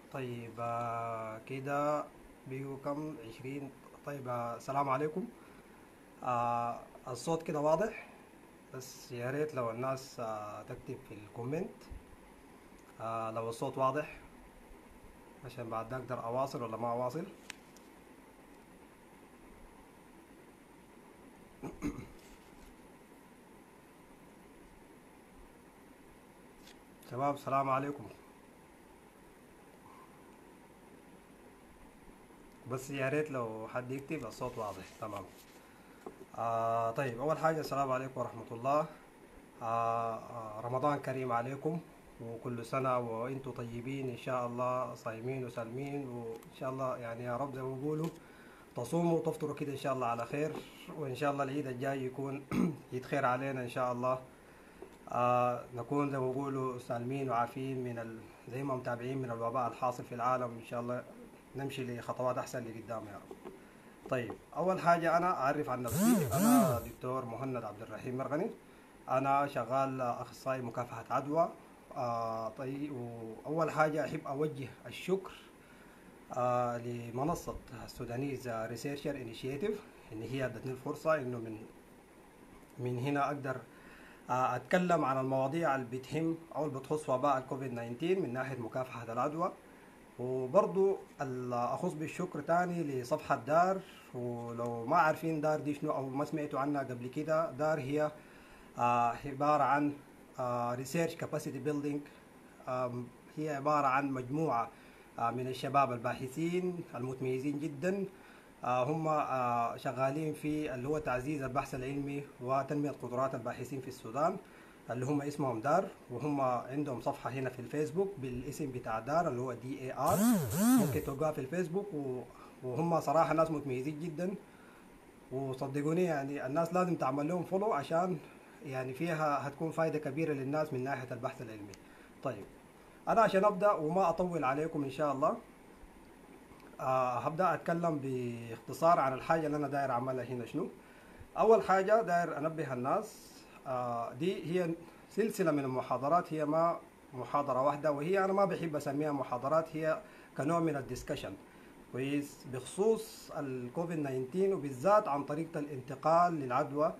طيب كده بيجوا كم 20. طيب السلام عليكم. الصوت كده واضح. بس يا ريت لو الناس تكتب في الكومنت لو الصوت واضح، عشان بعد ده اقدر اواصل ولا ما اواصل. شباب السلام عليكم. بس يا ريت لو حد يكتب الصوت واضح. تمام. طيب اول حاجة السلام عليكم ورحمة الله. رمضان كريم عليكم، وكل سنة وانتم طيبين ان شاء الله، صايمين وسالمين، وان شاء الله يعني يا رب زي ما بيقولوا تصوموا وتفطروا كده ان شاء الله على خير، وان شاء الله العيد الجاي يكون عيد خير علينا ان شاء الله. نكون زي ما بيقولوا سالمين وعافيين زي ما متابعين من الوباء الحاصل في العالم، ان شاء الله نمشي لخطوات احسن لقدام يا رب. طيب اول حاجه انا اعرف عن نفسي، انا دكتور مهند عبد الرحيم مرغني. انا شغال اخصائي مكافحه عدوى. طيب، واول حاجه احب اوجه الشكر لمنصه السودانيز ريسيرشر انيشيتيف، ان هي ادتني الفرصه انه من هنا اقدر اتكلم عن المواضيع اللي بتهم او اللي بتخص وباء الكوفيد 19 من ناحيه مكافحه العدوى. وبرضو اخص بالشكر تاني لصفحة دار. ولو ما عارفين دار دي شنو او ما سمعتوا عنها قبل كده، دار هي عبارة عن ريسيرش كاباسيتي بيلدينج. هي عبارة عن مجموعة من الشباب الباحثين المتميزين جدا. هم شغالين في اللي هو تعزيز البحث العلمي وتنمية قدرات الباحثين في السودان، اللي هم اسمهم دار. وهم عندهم صفحة هنا في الفيسبوك بالاسم بتاع دار اللي هو DAR، ممكن تلقاها في الفيسبوك. وهم صراحة ناس متميزين جدا، وصدقوني يعني الناس لازم تعمل لهم فولو، عشان يعني فيها هتكون فايدة كبيرة للناس من ناحية البحث العلمي. طيب أنا عشان أبدأ وما أطول عليكم إن شاء الله، هبدأ أتكلم باختصار عن الحاجة اللي أنا داير أعملها هنا شنو. أول حاجة داير أنبه الناس، دي هي سلسلة من المحاضرات، هي ما محاضرة واحدة، وهي أنا ما بحب أسميها محاضرات، هي كنوع من الديسكشن كويس بخصوص الكوفيد 19، وبالذات عن طريقة الانتقال للعدوى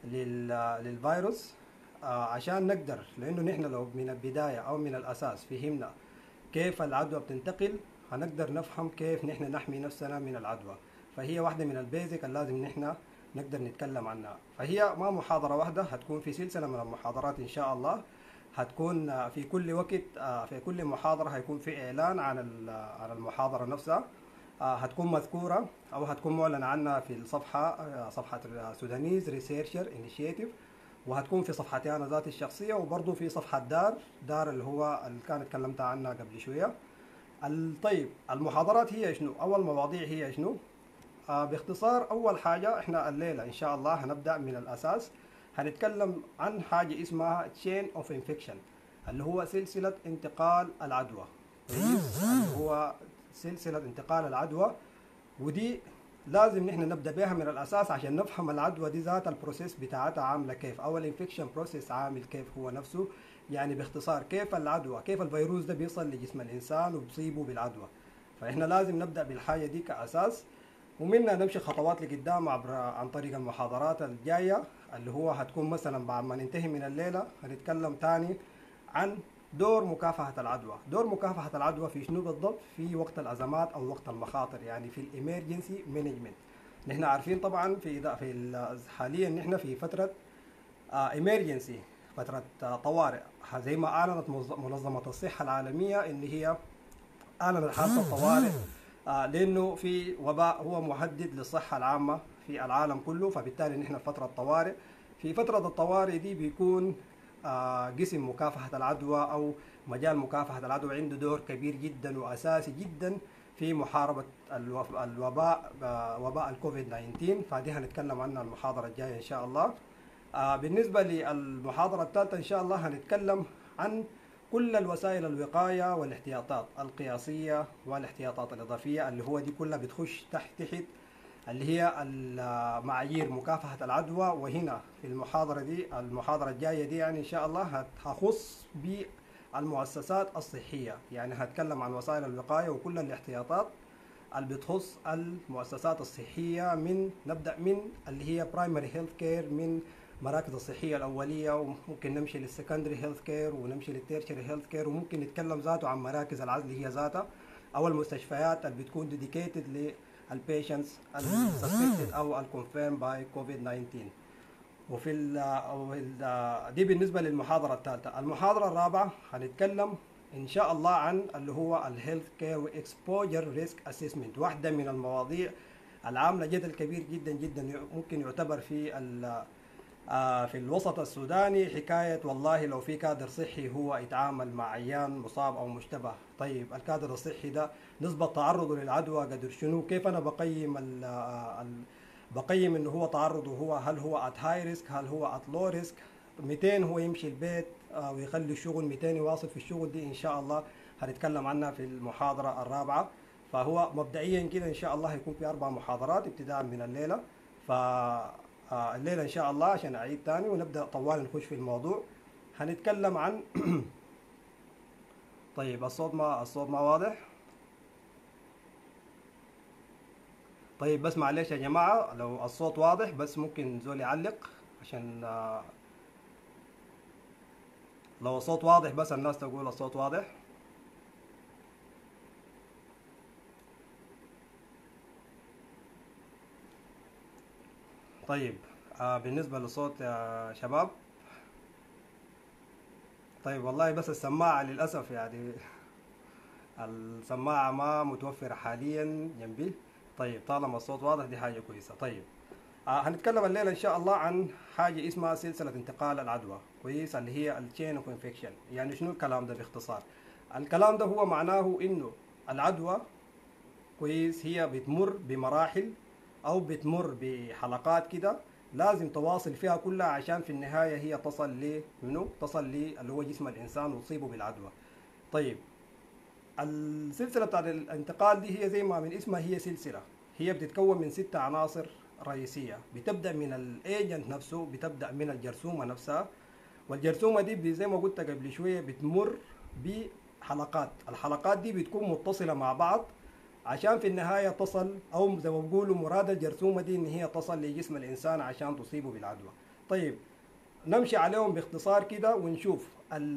للفيروس. عشان نقدر، لأنه نحن لو من البداية أو من الأساس فهمنا كيف العدوى بتنتقل، هنقدر نفهم كيف نحن نحمي نفسنا من العدوى. فهي واحدة من البيزك اللي لازم نحن نقدر نتكلم عنها. فهي ما محاضرة واحدة، هتكون في سلسلة من المحاضرات إن شاء الله. هتكون في كل وقت، في كل محاضرة هيكون في إعلان عن المحاضرة نفسها. هتكون مذكورة أو هتكون معلن عنها في الصفحة، صفحة سودانيز ريسيرشر انيشيتيف. وهتكون في صفحتي أنا ذاتي الشخصية، وبرضه في صفحة دار اللي هو اللي كان اتكلمت عنها قبل شوية. طيب المحاضرات هي شنو؟ أول مواضيع هي شنو؟ باختصار أول حاجة إحنا الليلة إن شاء الله هنبدأ من الأساس. هنتكلم عن حاجة اسمها chain of infection، اللي هو سلسلة انتقال العدوى. كويس؟ اللي هو سلسلة انتقال العدوى. ودي لازم نحن نبدأ بها من الأساس عشان نفهم العدوى دي ذات البروسيس بتاعتها عاملة كيف، أو الانفكشن بروسيس عامل كيف هو نفسه. يعني باختصار كيف العدوى، كيف الفيروس ده بيصل لجسم الإنسان وبيصيبه بالعدوى. فإحنا لازم نبدأ بالحاجة دي كأساس، ومنها نمشي خطوات لقدام عن طريق المحاضرات الجاية، اللي هو هتكون مثلا بعد ما ننتهي من الليلة هنتكلم تاني عن دور مكافحة العدوى. دور مكافحة العدوى في شنو بالضبط؟ في وقت الأزمات أو وقت المخاطر، يعني في الإمرجنسي مانجمنت. نحن عارفين طبعا حاليا نحن في فترة إمرجنسي، فترة طوارئ. زي ما أعلنت منظمة الصحة العالمية إن هي أعلنت حالة الطوارئ، لأنه في وباء هو مهدد للصحة العامة في العالم كله. فبالتالي نحن في فترة طوارئ. في فترة الطوارئ دي بيكون قسم مكافحة العدوى أو مجال مكافحة العدوى عنده دور كبير جدا وأساسي جدا في محاربة الوباء، وباء الكوفيد 19. فدي هنتكلم عنها المحاضرة الجاية إن شاء الله. بالنسبة للمحاضرة الثالثة إن شاء الله هنتكلم عن كل الوسائل الوقاية والاحتياطات القياسية والاحتياطات الإضافية، اللي هو دي كلها بتخش تحت اللي هي معايير مكافحة العدوى. وهنا في المحاضرة الجاية دي يعني إن شاء الله هخص المؤسسات الصحية. يعني هتكلم عن وسائل الوقاية وكل الاحتياطات اللي بتخص المؤسسات الصحية، نبدأ من اللي هي برايمري هيلث كير، من مراكز الصحية الأولية، وممكن نمشي للسكندري هيلث كير ونمشي للتيرشري هيلث كير، وممكن نتكلم ذاته عن مراكز العزل هي ذاتها، أو المستشفيات اللي بتكون ديديكيتد للبيشنتس السسبكتد أو الكونفيرم باي كوفيد 19. دي بالنسبة للمحاضرة الثالثة. المحاضرة الرابعة هنتكلم إن شاء الله عن اللي هو الهيلث كير واكسبوجر ريسك اسسمنت، واحدة من المواضيع العاملة جدل كبير جدا جدا، ممكن يعتبر في الوسط السوداني حكاية والله لو في كادر صحي هو يتعامل مع عيان مصاب أو مشتبه، طيب الكادر الصحي ده نسبة تعرضه للعدوى قدر شنو؟ كيف أنا بقيم انه هو تعرضه، هل هو ات هاي ريسك، هل هو ات لو ريسك، 200 هو يمشي البيت ويخلي الشغل، 200 يواصل في الشغل. دي ان شاء الله هنتكلم عنها في المحاضرة الرابعة. فهو مبدئيا كده ان شاء الله هيكون في 4 محاضرات ابتداء من الليلة. فالليلة ان شاء الله عشان اعيد تاني ونبدأ طوال نخش في الموضوع. هنتكلم عن طيب الصوت ما واضح؟ طيب بس معلش يا جماعة لو الصوت واضح بس ممكن زول يعلق عشان لو الصوت واضح بس الناس تقول الصوت واضح. طيب بالنسبة للصوت يا شباب، طيب والله بس السماعة للأسف يعني السماعة ما متوفرة حاليا جنبي. طيب طالما الصوت واضح دي حاجة كويسة. طيب هنتكلم الليلة إن شاء الله عن حاجة اسمها سلسلة انتقال العدوى، كويس، اللي هي التشين اوف انفكشن. يعني شنو الكلام ده باختصار؟ الكلام ده هو معناه إنه العدوى، كويس، هي بتمر بمراحل أو بتمر بحلقات كده لازم تواصل فيها كلها عشان في النهاية هي تصل اللي هو جسم الإنسان وتصيبه بالعدوى. طيب السلسلة بتاعت الانتقال دي هي زي ما من اسمها هي سلسلة، هي بتتكون من 6 عناصر رئيسية. بتبدأ من الايجنت نفسه، بتبدأ من الجرثومة نفسها، والجرثومة دي زي ما قلت قبل شوية بتمر بحلقات. الحلقات دي بتكون متصلة مع بعض عشان في النهاية تصل، أو زي ما بيقولوا مراد الجرثومة دي إن هي تصل لجسم الإنسان عشان تصيبه بالعدوى. طيب نمشي عليهم باختصار كده ونشوف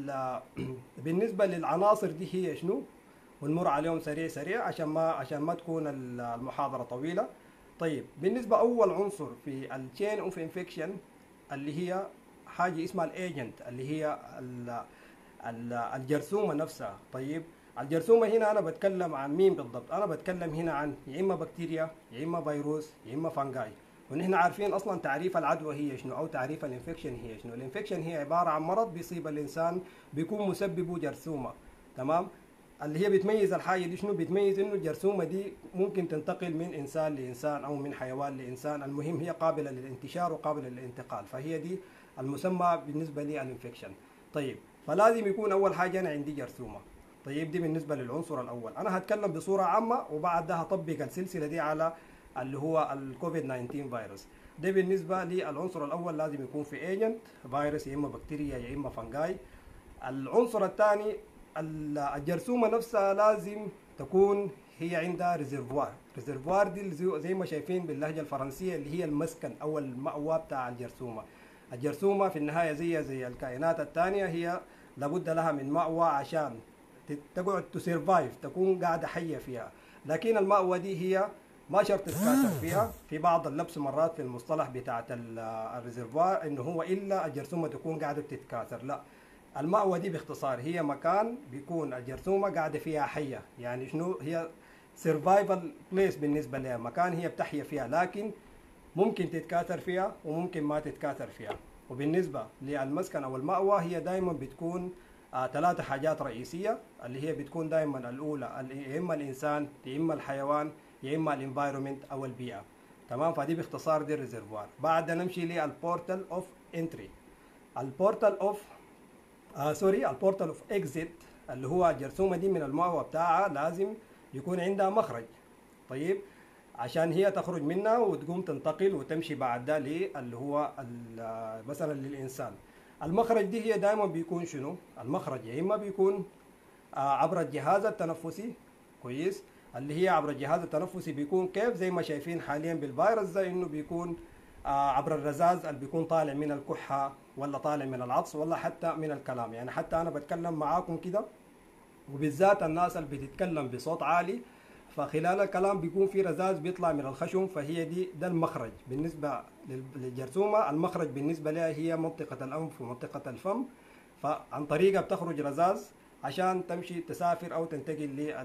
بالنسبة للعناصر دي هي شنو، ونمر عليهم سريع سريع عشان ما تكون المحاضرة طويلة. طيب بالنسبة أول عنصر في التشين اوف انفكشن اللي هي حاجة اسمها الايجنت، اللي هي الجرثومة نفسها. طيب الجرثومة هنا أنا بتكلم عن مين بالضبط؟ أنا بتكلم هنا عن يا إما بكتيريا يا إما فيروس يا إما فانجاي. ونحن عارفين أصلا تعريف العدوى هي شنو، أو تعريف الانفكشن هي شنو. الانفكشن هي عبارة عن مرض بيصيب الإنسان بيكون مسببه جرثومة، تمام؟ اللي هي بتميز الحاجة دي شنو؟ بتميز إنه الجرثومة دي ممكن تنتقل من إنسان لإنسان أو من حيوان لإنسان، المهم هي قابلة للانتشار وقابلة للانتقال، فهي دي المسمى بالنسبة للانفكشن. طيب فلازم يكون أول حاجة أنا عندي جرثومة. طيب دي بالنسبة للعنصر الأول. أنا هتكلم بصورة عامة وبعد ده هطبق السلسلة دي على اللي هو الكوفيد 19 فيروس. ده بالنسبة للعنصر الأول لازم يكون في ايجنت فيروس يا إما بكتيريا يا إما فانجاي. العنصر الثاني الجرثومة نفسها لازم تكون هي عندها ريزرفوار. ريزرفوار دي زي ما شايفين باللهجة الفرنسية اللي هي المسكن أو المأوى بتاع الجرثومة. الجرثومة في النهاية زي الكائنات الثانية، هي لابد لها من مأوى عشان تقعد تسيرفايف، تكون قاعدة حية فيها. لكن المأوى دي هي ما شرط تتكاثر فيها. في بعض اللبس مرات في المصطلح بتاعت الريزرفوار انه هو الا الجرثومة تكون قاعدة تتكاثر، لا، المأوى دي باختصار هي مكان بيكون الجرثومة قاعدة فيها حية. يعني شنو هي؟ سيرفايفل بليس بالنسبة لها، مكان هي بتحيا فيها، لكن ممكن تتكاثر فيها وممكن ما تتكاثر فيها. وبالنسبة للمسكن أو المأوى هي دائما بتكون 3 حاجات رئيسية، اللي هي بتكون دائما الأولى يا إما الإنسان يا إما الحيوان يا إما الانفايرومنت أو البيئة، تمام؟ فدي باختصار دي الريزرفوار. بعد نمشي للبورتال أوف انتري. البورتال أوف البورتال أوف إكزيت اللي هو الجرثومة دي من المأوى بتاعها لازم يكون عندها مخرج. طيب عشان هي تخرج منها وتقوم تنتقل وتمشي بعد ده اللي هو مثلا للإنسان. المخرج دي هي دائما بيكون شنو؟ المخرج يا اما بيكون عبر الجهاز التنفسي، كويس، اللي هي عبر الجهاز التنفسي بيكون كيف زي ما شايفين حاليا بالفيروس ده، انه بيكون عبر الرذاذ اللي بيكون طالع من الكحه ولا طالع من العطس ولا حتى من الكلام. يعني حتى انا بتكلم معاكم كده، وبالذات الناس اللي بتتكلم بصوت عالي، فخلال الكلام بيكون في رذاذ بيطلع من الخشم، فهي ده المخرج بالنسبه للجرثومه. المخرج بالنسبه لها هي منطقه الانف ومنطقه الفم، فعن طريقها بتخرج رذاذ عشان تمشي تسافر او تنتقل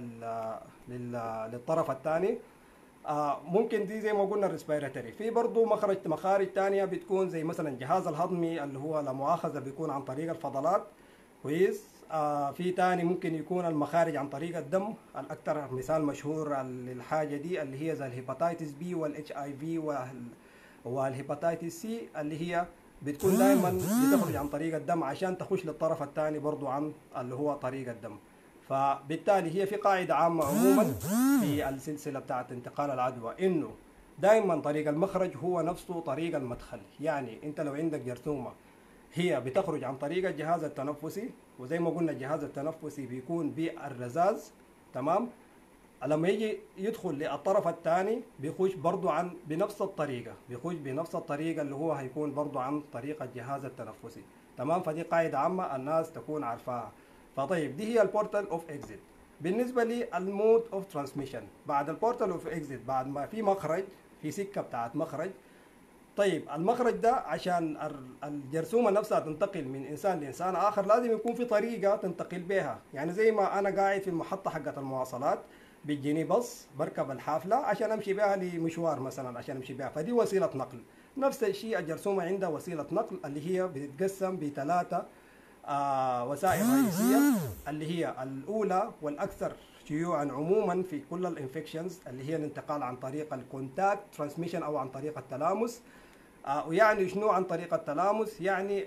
للطرف الثاني. ممكن دي زي ما قلنا الريسبيراتوري. في برضه مخارج ثانيه بتكون زي مثلا الجهاز الهضمي اللي هو لا مؤاخذه بيكون عن طريق الفضلات، كويس. في تاني ممكن يكون المخارج عن طريق الدم. الاكثر مثال مشهور للحاجه دي اللي هي زي الهيباتيتس بي والاتش اي في والهيباتيتس سي، اللي هي بتكون دائما بتخرج عن طريق الدم عشان تخش للطرف الثاني برضو عن اللي هو طريق الدم. فبالتالي هي في قاعده عامه عموما في السلسله بتاعت انتقال العدوى، انه دائما طريق المخرج هو نفسه طريق المدخل. يعني انت لو عندك جرثومه هي بتخرج عن طريق الجهاز التنفسي، وزي ما قلنا الجهاز التنفسي بيكون بالرذاذ، تمام. لما يجي يدخل للطرف الثاني بيخش برضو بنفس الطريقه اللي هو هيكون برضو عن طريق الجهاز التنفسي، تمام. فدي قاعده عامه الناس تكون عارفاها. فطيب دي هي البورتال اوف اكزيت. بالنسبه للمود اوف ترانسميشن بعد البورتال اوف اكزيت، بعد ما في مخرج، في سكه بتاعت مخرج. طيب المخرج ده عشان الجرثومه نفسها تنتقل من انسان لانسان اخر لازم يكون في طريقه تنتقل بها. يعني زي ما انا قاعد في المحطه حقت المواصلات بيجيني باص بركب الحافله عشان امشي بها لمشوار مثلا، عشان امشي بها، فدي وسيله نقل. نفس الشيء الجرثومه عندها وسيله نقل اللي هي بتتقسم بثلاثه وسائل رئيسيه، اللي هي الاولى والاكثر شيوعا عموما في كل الانفكشنز اللي هي الانتقال عن طريق الكونتاكت ترانسميشن او عن طريق التلامس. ويعني شنو عن طريق التلامس؟ يعني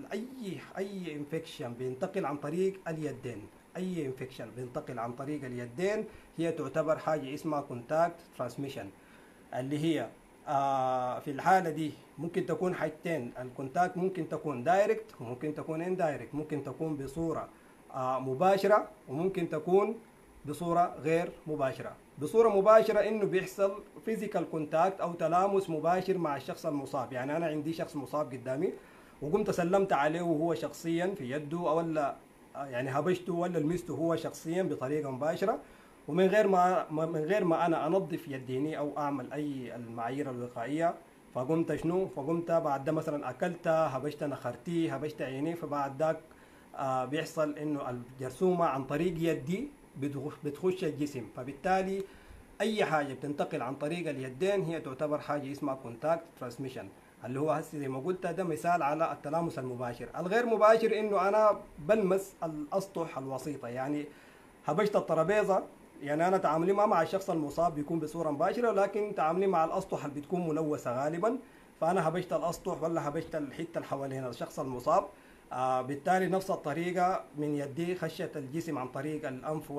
اي انفكشن بينتقل عن طريق اليدين، اي انفكشن بينتقل عن طريق اليدين هي تعتبر حاجه اسمها كونتاكت ترانسميشن، اللي هي في الحاله دي ممكن تكون حاجتين. الكونتاكت ممكن تكون دايركت وممكن تكون اندايركت، ممكن تكون بصوره مباشره وممكن تكون بصوره غير مباشره. بصوره مباشره انه بيحصل فيزيكال كونتاكت او تلامس مباشر مع الشخص المصاب. يعني انا عندي شخص مصاب قدامي وقمت سلمت عليه وهو شخصيا في يده، او ولا يعني هبشته ولا لمسته هو شخصيا بطريقه مباشره، ومن غير ما انا انظف يديني او اعمل اي المعايير الوقائيه. فقمت بعد ده مثلا اكلت، هبشت نخرتي، هبشت عيني، فبعد ذاك بيحصل انه الجرثومه عن طريق يدي بتخش الجسم. فبالتالي اي حاجه بتنتقل عن طريق اليدين هي تعتبر حاجه اسمها كونتاكت ترانسميشن، اللي هو هسه زي ما قلت ده مثال على التلامس المباشر. الغير مباشر انه انا بلمس الاسطح الوسيطه، يعني هبشت الترابيزه، يعني انا تعاملي ما مع الشخص المصاب بيكون بصوره مباشره، لكن تعاملي مع الاسطح اللي بتكون ملوثه غالبا. فانا هبشت الاسطح ولا هبشت الحته اللي حوالين الشخص المصاب، بالتالي نفس الطريقه من يدي خشت الجسم عن طريق الانف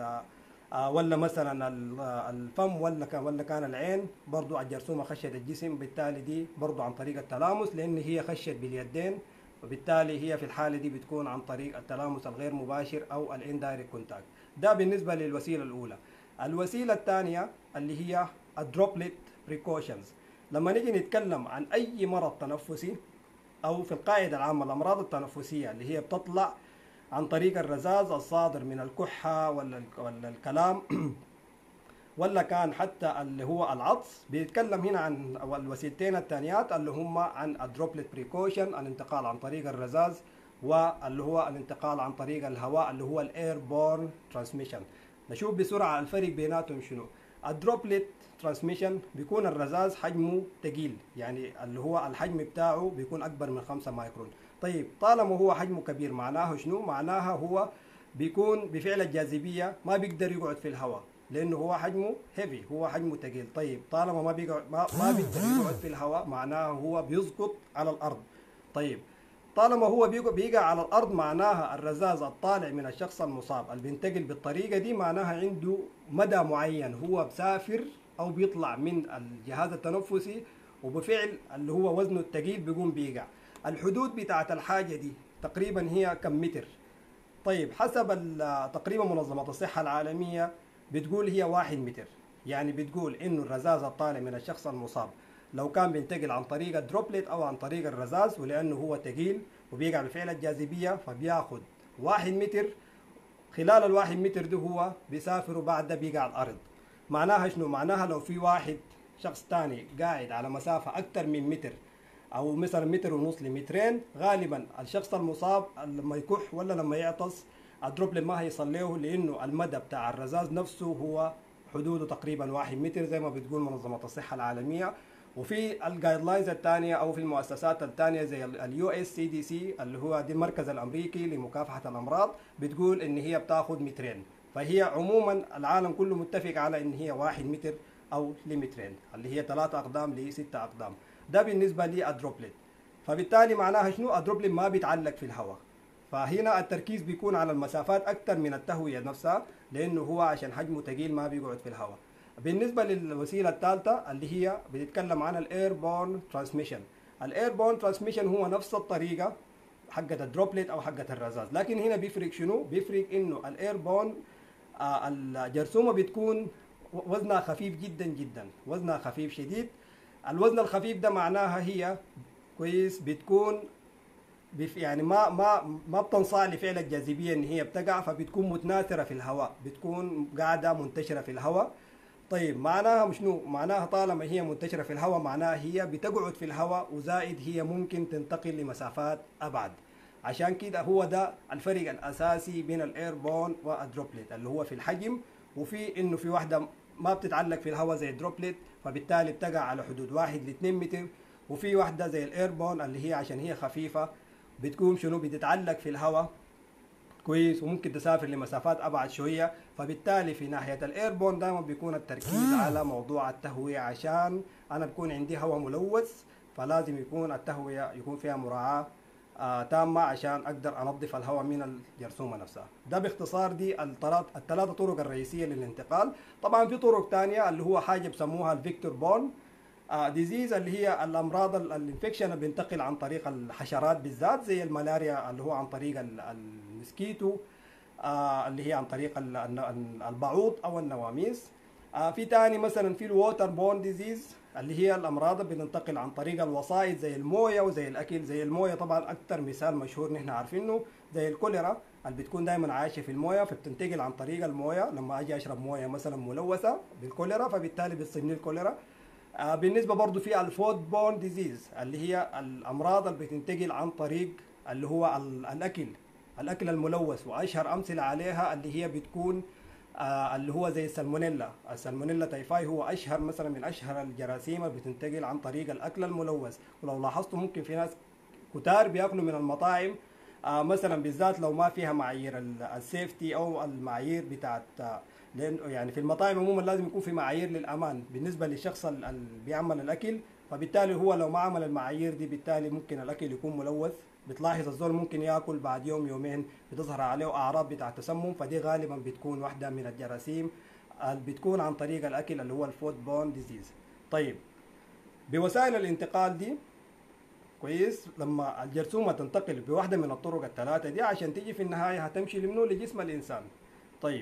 ولا مثلا الفم ولا كان العين، برضو الجرثومه خشت الجسم، بالتالي دي برضو عن طريق التلامس لان هي خشت باليدين، وبالتالي هي في الحاله دي بتكون عن طريق التلامس الغير مباشر او الاندايركت كونتاكت. ده بالنسبه للوسيله الاولى. الوسيله الثانيه اللي هي الدروبلت بريكوشنز. لما نيجي نتكلم عن اي مرض تنفسي او في القاعده العامه الامراض التنفسيه اللي هي بتطلع عن طريق الرذاذ الصادر من الكحه ولا الكلام ولا كان حتى اللي هو العطس، بيتكلم هنا عن الوسيلتين الثانيات اللي هم عن الدروبلت بريكوشن، الانتقال عن طريق الرذاذ، واللي هو الانتقال عن طريق الهواء اللي هو الاير بورن ترانسميشن. نشوف بسرعه الفرق بيناتهم شنو. الدروبلت ترانسميشن بيكون الرذاذ حجمه ثقيل، يعني اللي هو الحجم بتاعه بيكون اكبر من 5 مايكرون. طيب طالما هو حجمه كبير معناه شنو؟ معناها هو بيكون بفعل الجاذبيه ما بيقدر يقعد في الهواء لانه هو حجمه هيفي، هو حجمه ثقيل. طيب طالما ما بيقدر يقعد في الهواء معناه هو بيسقط على الارض. طيب طالما هو بيقع على الارض معناها الرذاذ الطالع من الشخص المصاب اللي بينتقل بالطريقه دي معناها عنده مدى معين هو بسافر او بيطلع من الجهاز التنفسي، وبفعل اللي هو وزنه الثقيل بيقوم بيقع. الحدود بتاعت الحاجة دي تقريبا هي كم متر؟ طيب حسب تقريبا منظمة الصحة العالمية بتقول هي 1 متر. يعني بتقول إنه الرذاذ الطالع من الشخص المصاب لو كان بينتقل عن طريق الدروبلت أو عن طريق الرذاذ، ولأنه هو ثقيل وبيقع بفعل الجاذبية فبياخد 1 متر. خلال ال1 متر ده هو بيسافر وبعد ده بيقع على الأرض. معناها شنو؟ معناها لو في واحد شخص تاني قاعد على مسافة أكثر من متر او مثلا متر ونص لمترين، غالبا الشخص المصاب لما يكح ولا لما يعطس الدروبلين ما هيصل له، لانه المدى بتاع الرذاذ نفسه هو حدوده تقريبا 1 متر زي ما بتقول منظمه الصحه العالميه. وفي الجايد لاينز الثانيه او في المؤسسات الثانيه زي اليو اس سي دي سي اللي هو دي المركز الامريكي لمكافحه الامراض بتقول ان هي بتاخذ مترين. فهي عموما العالم كله متفق على ان هي 1 متر او لمترين، اللي هي 3 اقدام ل 6 اقدام. ده بالنسبه للدروبلت. فبالتالي معناها شنو؟ الدروبلت ما بيتعلق في الهواء. فهنا التركيز بيكون على المسافات اكثر من التهويه نفسها، لانه هو عشان حجمه ثقيل ما بيقعد في الهواء. بالنسبه للوسيله الثالثه اللي هي بتتكلم عن الاير بورن ترانسميشن. الاير بورن ترانسميشن هو نفس الطريقه حقت الدروبلت او حقت الرذاذ، لكن هنا بيفرق شنو؟ بيفرق انه الاير بورن الجرثومه بتكون وزنها خفيف جدا جدا، وزنها خفيف شديد. الوزن الخفيف ده معناها هي كويس بتكون يعني ما بتنصاع لفعل الجاذبيه ان هي بتقع، فبتكون متناثره في الهواء، بتكون قاعده منتشره في الهواء. طيب معناها شنو؟ معناها طالما هي منتشره في الهواء معناها هي بتقعد في الهواء، وزائد هي ممكن تنتقل لمسافات ابعد. عشان كده هو ده الفرق الاساسي بين الايربون والدروبلت، اللي هو في الحجم، وفي انه في واحده ما بتتعلق في الهواء زي الدروبلت فبالتالي بتقع على حدود 1 ل 2 متر، وفي واحده زي الايربون اللي هي عشان هي خفيفه بتكون شنو؟ بتتعلق في الهواء كويس، وممكن تسافر لمسافات ابعد شويه. فبالتالي في ناحيه الايربون دائما بيكون التركيز على موضوع التهويه، عشان انا بكون عندي هواء ملوث فلازم يكون التهويه يكون فيها مراعاه تامه عشان اقدر انظف الهواء من الجرثومه نفسها. ده باختصار دي الثلاثه طرق الرئيسيه للانتقال. طبعا في طرق ثانيه اللي هو حاجه بسموها الفيكتور بون ديزيز، اللي هي الامراض الانفكشن اللي بينتقل عن طريق الحشرات بالذات، زي الملاريا اللي هو عن طريق المسكيتو، اللي هي عن طريق البعوض او النواميس. في تاني مثلا في الووتر بون ديزيز اللي هي الامراض اللي بتنتقل عن طريق الوسائط زي المويه وزي الاكل. زي المويه طبعا اكثر مثال مشهور نحن عارفينه زي الكوليرا اللي بتكون دائما عايشه في المويه، فبتنتقل عن طريق المويه. لما اجي اشرب مويه مثلا ملوثه بالكوليرا فبالتالي بتصيبني الكوليرا. بالنسبه برضو في الفود بون ديزيز اللي هي الامراض اللي بتنتقل عن طريق اللي هو الاكل الملوث، واشهر امثله عليها اللي هي بتكون اللي هو زي السالمونيلا تايفاي هو اشهر مثلا من اشهر الجراثيم اللي بتنتقل عن طريق الاكل الملوث. ولو لاحظتوا ممكن في ناس كتار بياكلوا من المطاعم مثلا بالذات لو ما فيها معايير السيفتي او المعايير بتاعت، لانه يعني في المطاعم عموما لازم يكون في معايير للامان بالنسبه للشخص اللي بيعمل الاكل. فبالتالي هو لو ما عمل المعايير دي بالتالي ممكن الاكل يكون ملوث. بتلاحظ الزول ممكن ياكل بعد يوم يومين بتظهر عليه اعراض بتاع تسمم، فدي غالبا بتكون واحده من الجراثيم اللي بتكون عن طريق الاكل اللي هو الفود بون ديزيز. طيب بوسائل الانتقال دي كويس، لما الجرثومه تنتقل بواحده من الطرق الثلاثه دي عشان تيجي في النهايه هتمشي لمنو؟ لجسم الانسان. طيب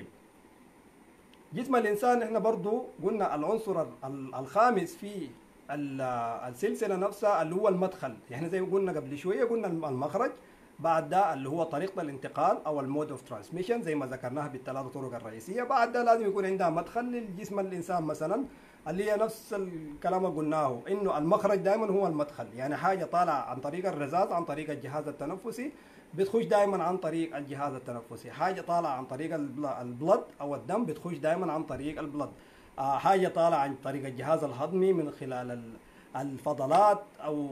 جسم الانسان احنا برضو قلنا العنصر الخامس في السلسله نفسها اللي هو المدخل. يعني زي ما قلنا قبل شويه قلنا المخرج، بعد ده اللي هو طريقه الانتقال او المود اوف ترانسميشن زي ما ذكرناها بالثلاث طرق الرئيسيه. بعد ده لازم يكون عندها مدخل للجسم الانسان مثلا، اللي هي نفس الكلام اللي قلناه انه المخرج دائما هو المدخل. يعني حاجه طالعه عن طريق الرذاذ عن طريق الجهاز التنفسي بتخش دائما عن طريق الجهاز التنفسي. حاجه طالعه عن طريق البلد او الدم بتخش دائما عن طريق البلد. حاجه طالعه عن طريق الجهاز الهضمي من خلال الفضلات او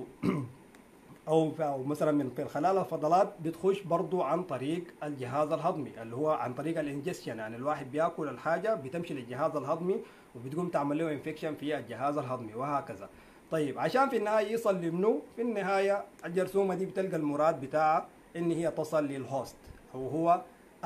او مثلا من خلال الفضلات بتخش برضو عن طريق الجهاز الهضمي اللي هو عن طريق الانجستشن. يعني الواحد بياكل الحاجه بتمشي للجهاز الهضمي وبتقوم تعمل له انفكشن في الجهاز الهضمي وهكذا. طيب عشان في النهايه يصل لمنو؟ في النهايه الجرثومه دي بتلقى المراد بتاعها ان هي تصل للهوست او هو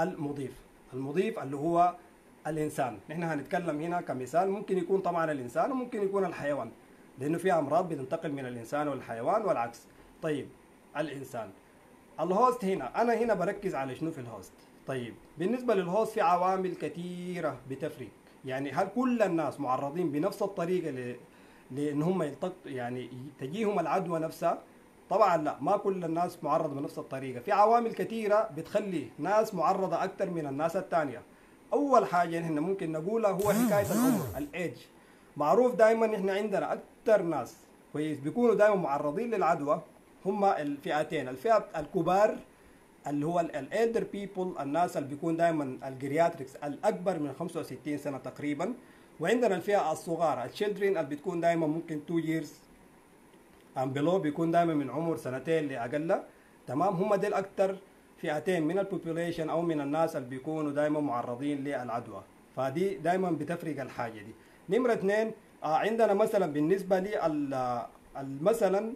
المضيف اللي هو الانسان. نحن هنتكلم هنا كمثال، ممكن يكون طبعا الانسان وممكن يكون الحيوان، لانه في امراض بتنتقل من الانسان والحيوان والعكس. طيب الانسان. الهوست انا هنا بركز على شنو في الهوست. طيب بالنسبه للهوست في عوامل كثيره بتفرق. يعني هل كل الناس معرضين بنفس الطريقه لان هم يعني تجيهم العدوى نفسها؟ طبعا لا، ما كل الناس معرضه بنفس الطريقه. في عوامل كثيره بتخلي ناس معرضه اكثر من الناس الثانيه. اول حاجه احنا ممكن نقولها هو حكايه العمر، الايدج. معروف دائما احنا عندنا اكثر ناس كويس بيكونوا دائما معرضين للعدوى هم الفئتين، الفئه الكبار اللي هو الالدر بيبل، الناس اللي بيكون دائما الجيرياتريكس الاكبر من 65 سنه تقريبا، وعندنا الفئه الصغار التشيلدرين اللي بتكون دائما ممكن 2 years and below، بيكون دائما من عمر سنتين لاقل. تمام، هم ديل اكثر فئتين من البوبوليشن او من الناس اللي بيكونوا دائما معرضين للعدوى. فدي دائما بتفرق الحاجه دي. نمره اثنين، عندنا مثلا بالنسبه لي مثلا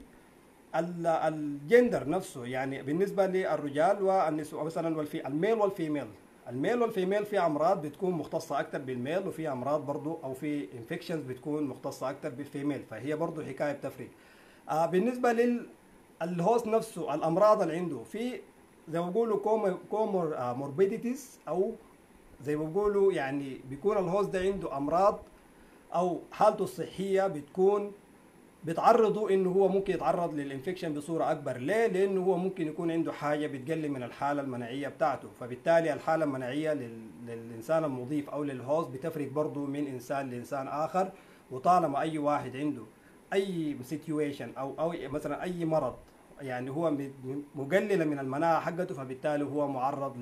الجندر نفسه، يعني بالنسبه للرجال والنساء مثلا الميل والفيميل. الميل والفيميل في امراض بتكون مختصه اكثر بالميل، وفي امراض برضو او في انفكشنز بتكون مختصه اكثر بالفيميل، فهي برضو حكايه بتفرق. بالنسبه للهوست نفسه، الامراض اللي عنده في زي ما بيقولوا كومور موربيديتيز، او زي ما بيقولوا يعني بيكون الهوست ده عنده امراض او حالته الصحيه بتكون بتعرضه انه هو ممكن يتعرض للانفكشن بصوره اكبر. ليه؟ لانه هو ممكن يكون عنده حاجه بتقلل من الحاله المناعيه بتاعته، فبالتالي الحاله المناعيه للانسان المضيف او للهوست بتفرق برضه من انسان لانسان اخر. وطالما اي واحد عنده اي سيتويشن او مثلا اي مرض يعني هو مقلله من المناعه حقته، فبالتالي هو معرض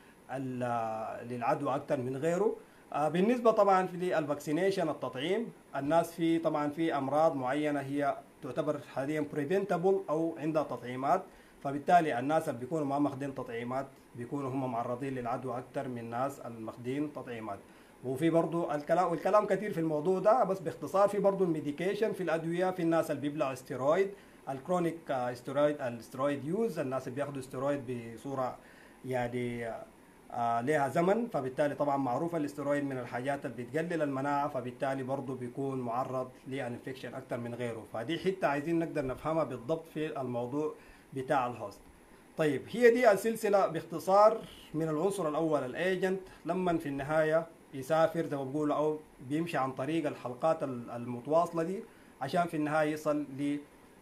للعدوى اكثر من غيره. بالنسبه طبعا في الفاكسينيشن، التطعيم، الناس في طبعا في امراض معينه هي تعتبر حاليا بريفنتبل او عندها تطعيمات، فبالتالي الناس اللي بيكونوا ما ماخذين تطعيمات بيكونوا هم معرضين للعدوى اكثر من الناس الماخذين تطعيمات. وفي برضه والكلام كثير في الموضوع ده، بس باختصار في برضه الميديكيشن في الادويه، في الناس اللي بيبلعوا استيرويد، الكرونيك الاستيرويد يوز، الناس اللي بياخذوا استيرويد بصوره يعني لها زمن، فبالتالي طبعا معروف الاسترويد من الحاجات اللي بتقلل المناعه، فبالتالي برضه بيكون معرض للانفكشن اكثر من غيره. فدي حته عايزين نقدر نفهمها بالضبط في الموضوع بتاع الهوست. طيب هي دي السلسله باختصار من العنصر الاول الايجنت، لما في النهايه يسافر زي ما بقولوا او بيمشي عن طريق الحلقات المتواصله دي عشان في النهايه يصل ل